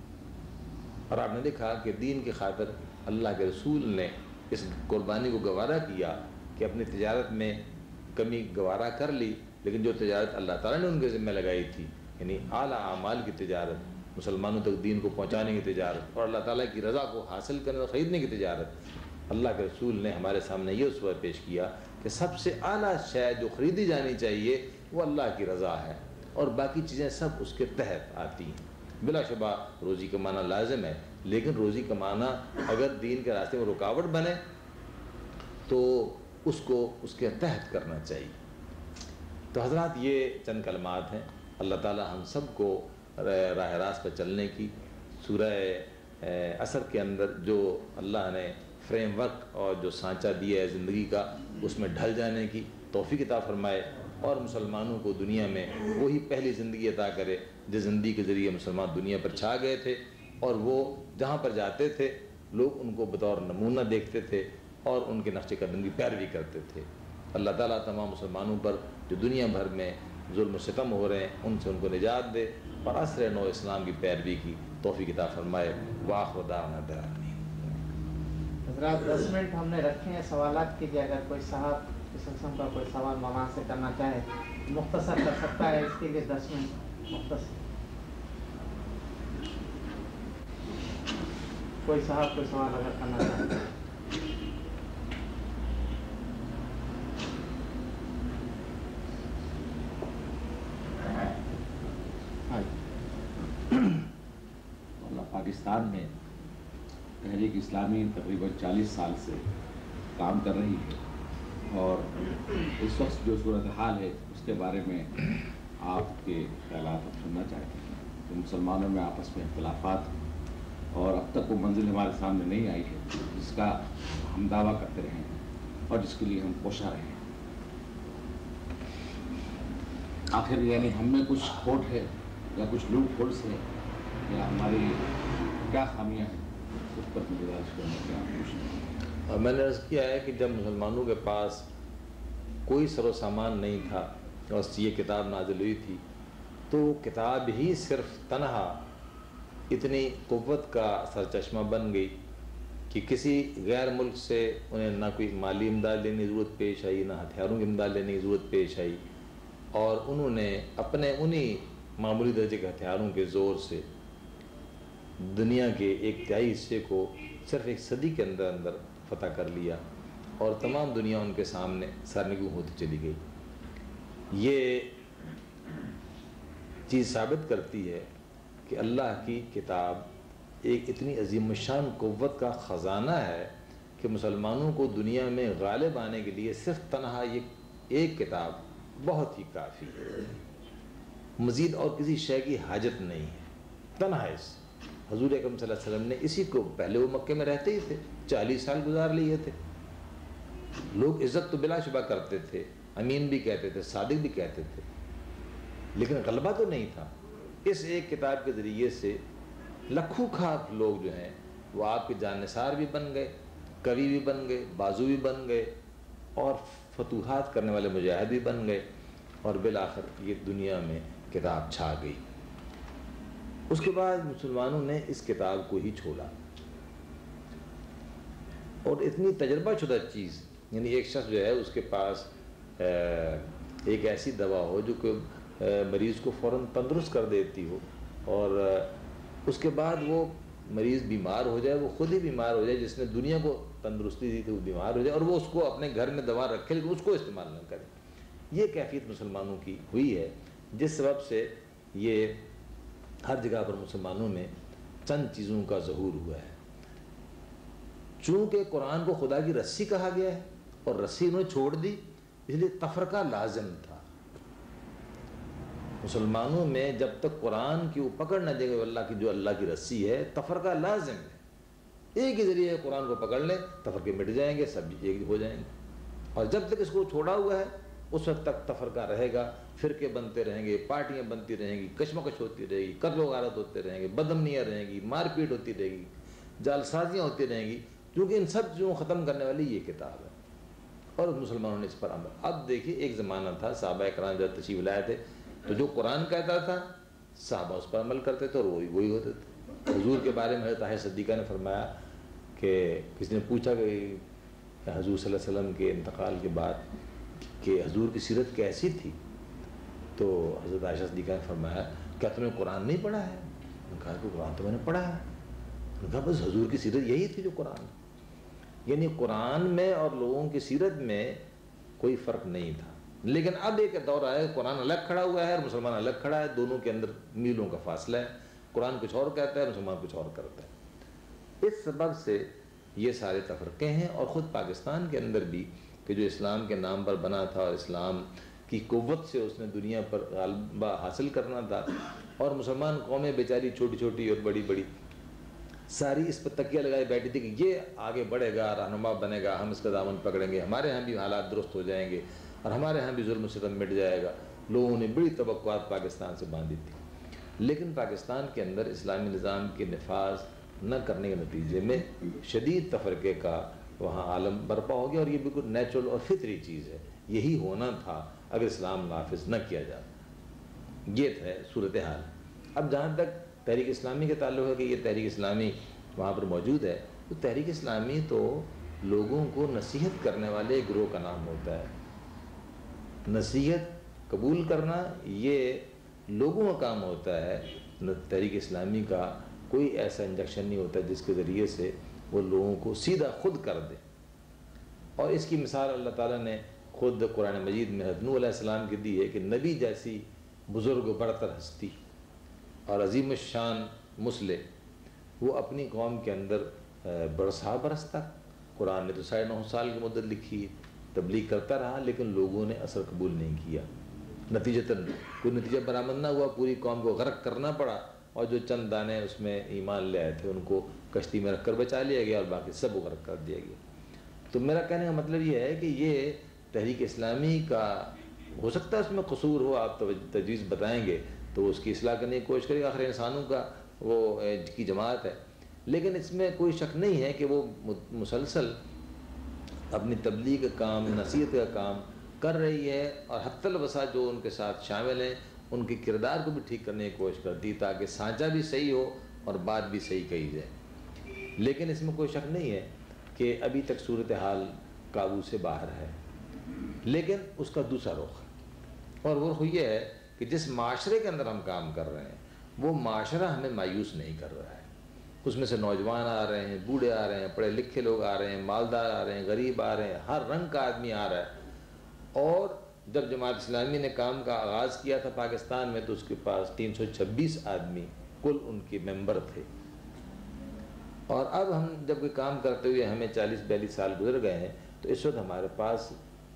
A: اور آپ نے دیکھا کہ دین کی خاطر اللہ کے رسول نے اس قربانی کو گوارا کیا کہ اپنی تجارت میں کمی گوارا کر لی، لیکن جو تجارت اللہ تعالیٰ نے ان کے ذمہ لگائی تھی، یعنی اعلیٰ اعمال کی تجارت، مسلمانوں تک دین کو پہنچانے کی تجارت اور اللہ تعالیٰ کی رضا کو حاصل کرنے اور خریدنے کی تجارت، اللہ کے رسول نے ہمارے سامنے یہ اسوہ پیش کیا کہ سب سے اعلیٰ شے جو خریدی جانی چاہیے وہ اللہ کی رضا ہے، اور باقی چیزیں سب اس کے تحت آتی ہیں۔ بلا شبہ روزی کمانا لازم ہے، لیکن روزی کمانا اگر دین کے راستے میں رکاوٹ بنے تو اس کو اس کے تحت کرنا چاہیے۔ تو حضرات یہ چند کلمات ہیں، اللہ تعالی ہم سب کو راہ راست پر چلنے کی، سورہ عصر کے اندر جو اللہ نے فریم ورک اور جو سانچہ دیا ہے زندگی کا اس میں ڈھل جانے کی توفیق عطا فرمائے، اور مسلمانوں کو دنیا میں وہی پہلی زندگی عطا کرے جس زندگی کے ذریعے مسلمان دنیا پر چھا گئے تھے، اور وہ جہاں پر جاتے تھے لوگ ان کو بطور نمونہ دیکھتے تھے اور ان کے نقش قدم کی پیروی کرتے تھے۔ اللہ تعالیٰ تمام مسلمانوں پر جو دنیا بھر میں ظلم و ستم ہو رہے ہیں ان سے ان کو نجات دے اور عصر نو اسلام کی پیروی کی توفیق عطا فرمائے۔ وآخر دعوانا بالآمین۔
B: حضرات 10 منٹ ہم نے رکھے ہیں سوالات کے لیے، اگر کوئی صاحب اس قسم کا کوئی سوال مولانا سے کرنا چاہے مختصر کر سکتا ہے، اس کے لیے 10 منٹ مختصر۔ کوئی صاحب کوئی سوال اگر کرنا چاہے۔
C: پاکستان میں تحریک اسلامی تقریباً 40 سال سے کام کر رہی ہے، اور اس وقت جو صورتحال ہے اس کے بارے میں آپ کے خیالات ہم سننا چاہتے ہیں کہ مسلمانوں میں آپس میں اختلافات، اور اب تک وہ منزل ہمارے سامنے نہیں آئی ہے جس کا ہم دعویٰ کرتے رہے ہیں اور جس کے لیے ہم کوشاں رہے ہیں۔ آخر یعنی ہم میں کچھ کھوٹ ہے یا کچھ لوپ ہولس ہے یا ہماری کیا خامیاں ہیں، اس پر گزارش کرنے کے آپ کچھ۔
A: اور میں نے عرض کیا ہے کہ جب مسلمانوں کے پاس کوئی سر و سامان نہیں تھا اور یہ کتاب نازل ہوئی تھی، تو وہ کتاب ہی صرف تنہا اتنی قوت کا سرچشمہ بن گئی کہ کسی غیر ملک سے انہیں نہ کوئی مالی امداد لینے کی ضرورت پیش آئی، نہ ہتھیاروں کی امداد لینے کی ضرورت پیش آئی، اور انہوں نے اپنے انہی معمولی درجے کے ہتھیاروں کے زور سے دنیا کے 1/3 حصے کو صرف 1 صدی کے اندر فتح کر لیا، اور تمام دنیا ان کے سامنے سرنگوں ہوتی چلی گئی۔ یہ چیز ثابت کرتی ہے کہ اللہ کی کتاب ایک اتنی عظیم الشان قوت کا خزانہ ہے کہ مسلمانوں کو دنیا میں غالب آنے کے لیے صرف تنہا یہ ایک کتاب بہت ہی کافی ہے، مزید اور کسی شے کی حاجت نہیں ہے، تنہا اس۔ حضور اکرم صلی اللہ علیہ وسلم نے اسی کو، پہلے وہ مکے میں رہتے ہی تھے، 40 سال گزار لیے تھے، لوگ عزت تو بلا شبہ کرتے تھے، امین بھی کہتے تھے، صادق بھی کہتے تھے، لیکن غلبہ تو نہیں تھا۔ اس ایک کتاب کے ذریعے سے لکھوں کھاک لوگ جو ہیں وہ آپ کے جاننثار بھی بن گئے، قوی بھی بن گئے، بازو بھی بن گئے، اور فتوحات کرنے والے مجاہد بھی بن گئے، اور بالآخر یہ دنیا میں کتاب چھا گئی۔ اس کے بعد مسلمانوں نے اس کتاب کو ہی چھوڑا، اور اتنی تجربہ شدہ چیز، یعنی ایک شخص جو ہے اس کے پاس ایک ایسی دوا ہو جو کہ مریض کو فوراً تندرست کر دیتی ہو، اور اس کے بعد وہ مریض بیمار ہو جائے، وہ خود ہی بیمار ہو جائے، جس نے دنیا کو تندرستی دی تھی وہ بیمار ہو جائے، اور وہ اس کو اپنے گھر میں دوا رکھے لیکن اس کو استعمال نہ کرے۔ یہ کیفیت مسلمانوں کی ہوئی ہے، جس سبب سے یہ ہر جگہ پر مسلمانوں میں چند چیزوں کا ظہور ہوا ہے۔ چونکہ قرآن کو خدا کی رسی کہا گیا ہے اور رسی انہوں نے چھوڑ دی، اس لیے تفرقہ لازم تھا۔ مسلمانوں میں جب تک قرآن کی وہ پکڑ نہ دے گا، اللہ کی جو اللہ کی رسی ہے، تفرقہ لازم ہے۔ ایک ہی ذریعے قرآن کو پکڑ لیں، تفرقے مٹ جائیں گے، سب ایک ہو جائیں گے، اور جب تک اس کو چھوڑا ہوا ہے اس وقت تک تفرقہ رہے گا، فرقے بنتے رہیں گے، پارٹیاں بنتی رہیں گی، کشمکش ہوتی رہے گی، قتل و غارت ہوتے رہیں گے، بدامنیاں رہیں گی، مار پیٹ ہوتی رہے گی، جال سازیاں ہوتی رہیں گی، کیونکہ ان سب چیزوں کو ختم کرنے والی یہ کتاب ہے، اور مسلمانوں نے اس پر عمل۔ اب دیکھیے، ایک زمانہ تھا صحابہ کرام جب تشریف لائے تھے تو جو قرآن کہتا تھا صحابہ اس پر عمل کرتے تھے اور وہی ہوتے تھے۔ حضور کے بارے میں حضرت عائشہ صدیقہ نے فرمایا کہ کسی نے پوچھا کہ حضور صلی اللہ علیہ وسلم کے انتقال کے بعد کہ حضور کی سیرت کیسی تھی، تو حضرت عائشہ صدیقہ نے فرمایا کیا تم نے قرآن نہیں پڑھا ہے؟ انہوں نے کہا کہ قرآن تو میں نے پڑھا ہے۔ انہوں نے کہا بس حضور کی سیرت یہی تھی جو قرآن، یعنی قرآن میں اور لوگوں کی سیرت میں کوئی فرق نہیں تھا۔ لیکن اب ایک دور آیا، قرآن الگ کھڑا ہوا ہے اور مسلمان الگ کھڑا ہے، دونوں کے اندر میلوں کا فاصلہ ہے، قرآن کچھ اور کہتا ہے، مسلمان کچھ اور کرتا ہے۔ اس سبب سے یہ سارے تفرقے ہیں، اور خود پاکستان کے اندر بھی کہ جو اسلام کے نام پر بنا تھا اور اسلام کی قوت سے اس نے دنیا پر غلبہ حاصل کرنا تھا، اور مسلمان قومیں بیچاری چھوٹی چھوٹی اور بڑی بڑی ساری اس پر تکیہ لگائے بیٹھی تھی کہ یہ آگے بڑھے گا، رہنما بنے گا، ہم اس کا دامن پکڑیں گے، ہمارے ہاں بھی حالات درست ہو جائیں گے اور ہمارے ہاں بھی ظلم و ستم مٹ جائے گا۔ لوگوں نے بڑی توقعات پاکستان سے باندھی تھی، لیکن پاکستان کے اندر اسلامی نظام کے نفاذ نہ کرنے کے نتیجے میں شدید تفرقے کا وہاں عالم برپا ہو گیا، اور یہ بالکل نیچرل اور فطری چیز ہے، یہی ہونا تھا اگر اسلام نافذ نہ کیا جاتا۔ یہ ہے صورتحال۔ اب جہاں تک تحریک اسلامی کے تعلق ہے کہ یہ تحریک اسلامی وہاں پر موجود ہے، تو تحریک اسلامی تو لوگوں کو نصیحت کرنے والے ایک گروہ کا نام ہوتا ہے۔ نصیحت قبول کرنا یہ لوگوں کا کام ہوتا ہے۔ تحریک اسلامی کا کوئی ایسا انجیکشن نہیں ہوتا جس کے ذریعے سے وہ لوگوں کو سیدھا خود کر دے، اور اس کی مثال اللہ تعالیٰ نے خود قرآن مجید میں حضرت نوح علیہ السلام کی دی ہے کہ نبی جیسی بزرگ و برتر ہستی اور عظیم الشان مصلح وہ اپنی قوم کے اندر برسا برس تک، قرآن نے تو 9.5 سال کی مدت لکھی، تبلیغ کرتا رہا، لیکن لوگوں نے اثر قبول نہیں کیا، نتیجتاً کوئی نتیجہ برآمد نہ ہوا، پوری قوم کو غرق کرنا پڑا، اور جو چند دانے اس میں ایمان لے آئے تھے ان کو کشتی میں رکھ کر بچا لیا گیا اور باقی سب کو غرق کر دیا گیا۔ تو میرا کہنے کا مطلب یہ ہے کہ یہ تحریک اسلامی کا ہو سکتا ہے اس میں قصور ہو، آپ تجویز بتائیں گے تو اس کی اصلاح کرنے کی کوشش کرے گا، آخر انسانوں کا وہ کی جماعت ہے، لیکن اس میں کوئی شک نہیں ہے کہ وہ مسلسل اپنی تبلیغ کا کام، نصیحت کا کام کر رہی ہے، اور حتی الوسع جو ان کے ساتھ شامل ہیں ان کے کردار کو بھی ٹھیک کرنے کی کوشش کرتی تاکہ سانچہ بھی صحیح ہو اور بات بھی صحیح کہی جائے۔ لیکن اس میں کوئی شک نہیں ہے کہ ابھی تک صورتحال قابو سے باہر ہے، لیکن اس کا دوسرا رخ ہے، اور وہ رخ یہ ہے کہ جس معاشرے کے اندر ہم کام کر رہے ہیں وہ معاشرہ ہمیں مایوس نہیں کر رہا ہے۔ اس میں سے نوجوان آ رہے ہیں، بوڑھے آ رہے ہیں، پڑھے لکھے لوگ آ رہے ہیں، مالدار آ رہے ہیں، غریب آ رہے ہیں، ہر رنگ کا آدمی آ رہا ہے۔ اور جب جماعت اسلامی نے کام کا آغاز کیا تھا پاکستان میں تو اس کے پاس 326 آدمی کل ان کے ممبر تھے، اور اب ہم جب کوئی کام کرتے ہوئے ہمیں 40-42 سال گزر گئے ہیں تو اس وقت ہمارے پاس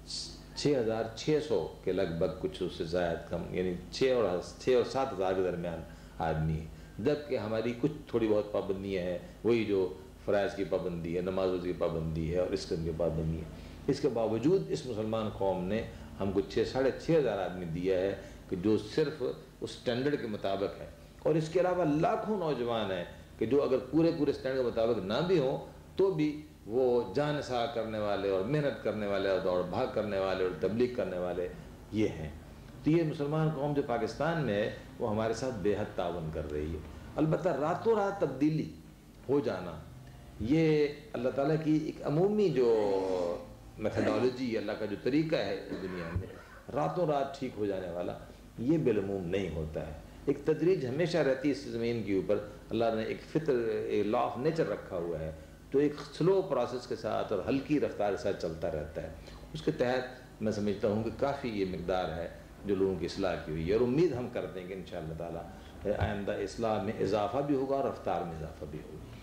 A: 6,600 کے لگ بھگ، کچھ اس سے زائد کم، یعنی 6 اور 7 ہزار کے درمیان آدمی ہیں، جبکہ ہماری کچھ تھوڑی بہت پابندیاں ہیں، وہی جو فرائض کی پابندی ہے، نمازوں کی پابندی ہے اور اس قسم کی پابندی ہے۔ اس کے باوجود اس مسلمان قوم نے ہم کو 6,500 ہزار آدمی دیا ہے کہ جو صرف اس سٹینڈرڈ کے مطابق ہے، اور اس کے علاوہ لاکھوں نوجوان ہیں کہ جو اگر پورے سٹینڈرڈ کے مطابق نہ بھی ہوں تو بھی وہ جان نثار کرنے والے اور محنت کرنے والے اور دوڑ بھاگ کرنے والے اور تبلیغ کرنے والے یہ ہیں۔ تو یہ مسلمان قوم جو پاکستان میں ہے وہ ہمارے ساتھ بے حد تعاون کر رہی ہے۔ البتہ راتوں رات تبدیلی ہو جانا یہ اللہ تعالیٰ کی ایک عمومی جو میتھڈالوجی، اللہ کا جو طریقہ ہے اس دنیا میں، راتوں رات ٹھیک ہو جانے والا یہ بالعموم نہیں ہوتا ہے۔ ایک تدریج ہمیشہ رہتی ہے اس زمین کے اوپر، اللہ نے ایک فطر، ایک لا آف نیچر رکھا ہوا ہے، تو ایک سلو پروسیس کے ساتھ اور ہلکی رفتار کے ساتھ چلتا رہتا ہے۔ اس کے تحت میں سمجھتا ہوں کہ کافی یہ مقدار ہے جو لوگوں کی اصلاح کی ہوئی ہے، اور امید ہم کرتے ہیں کہ انشاءاللہ تعالیٰ آئندہ اصلاح میں اضافہ بھی ہوگا اور رفتار میں اضافہ بھی ہوگا۔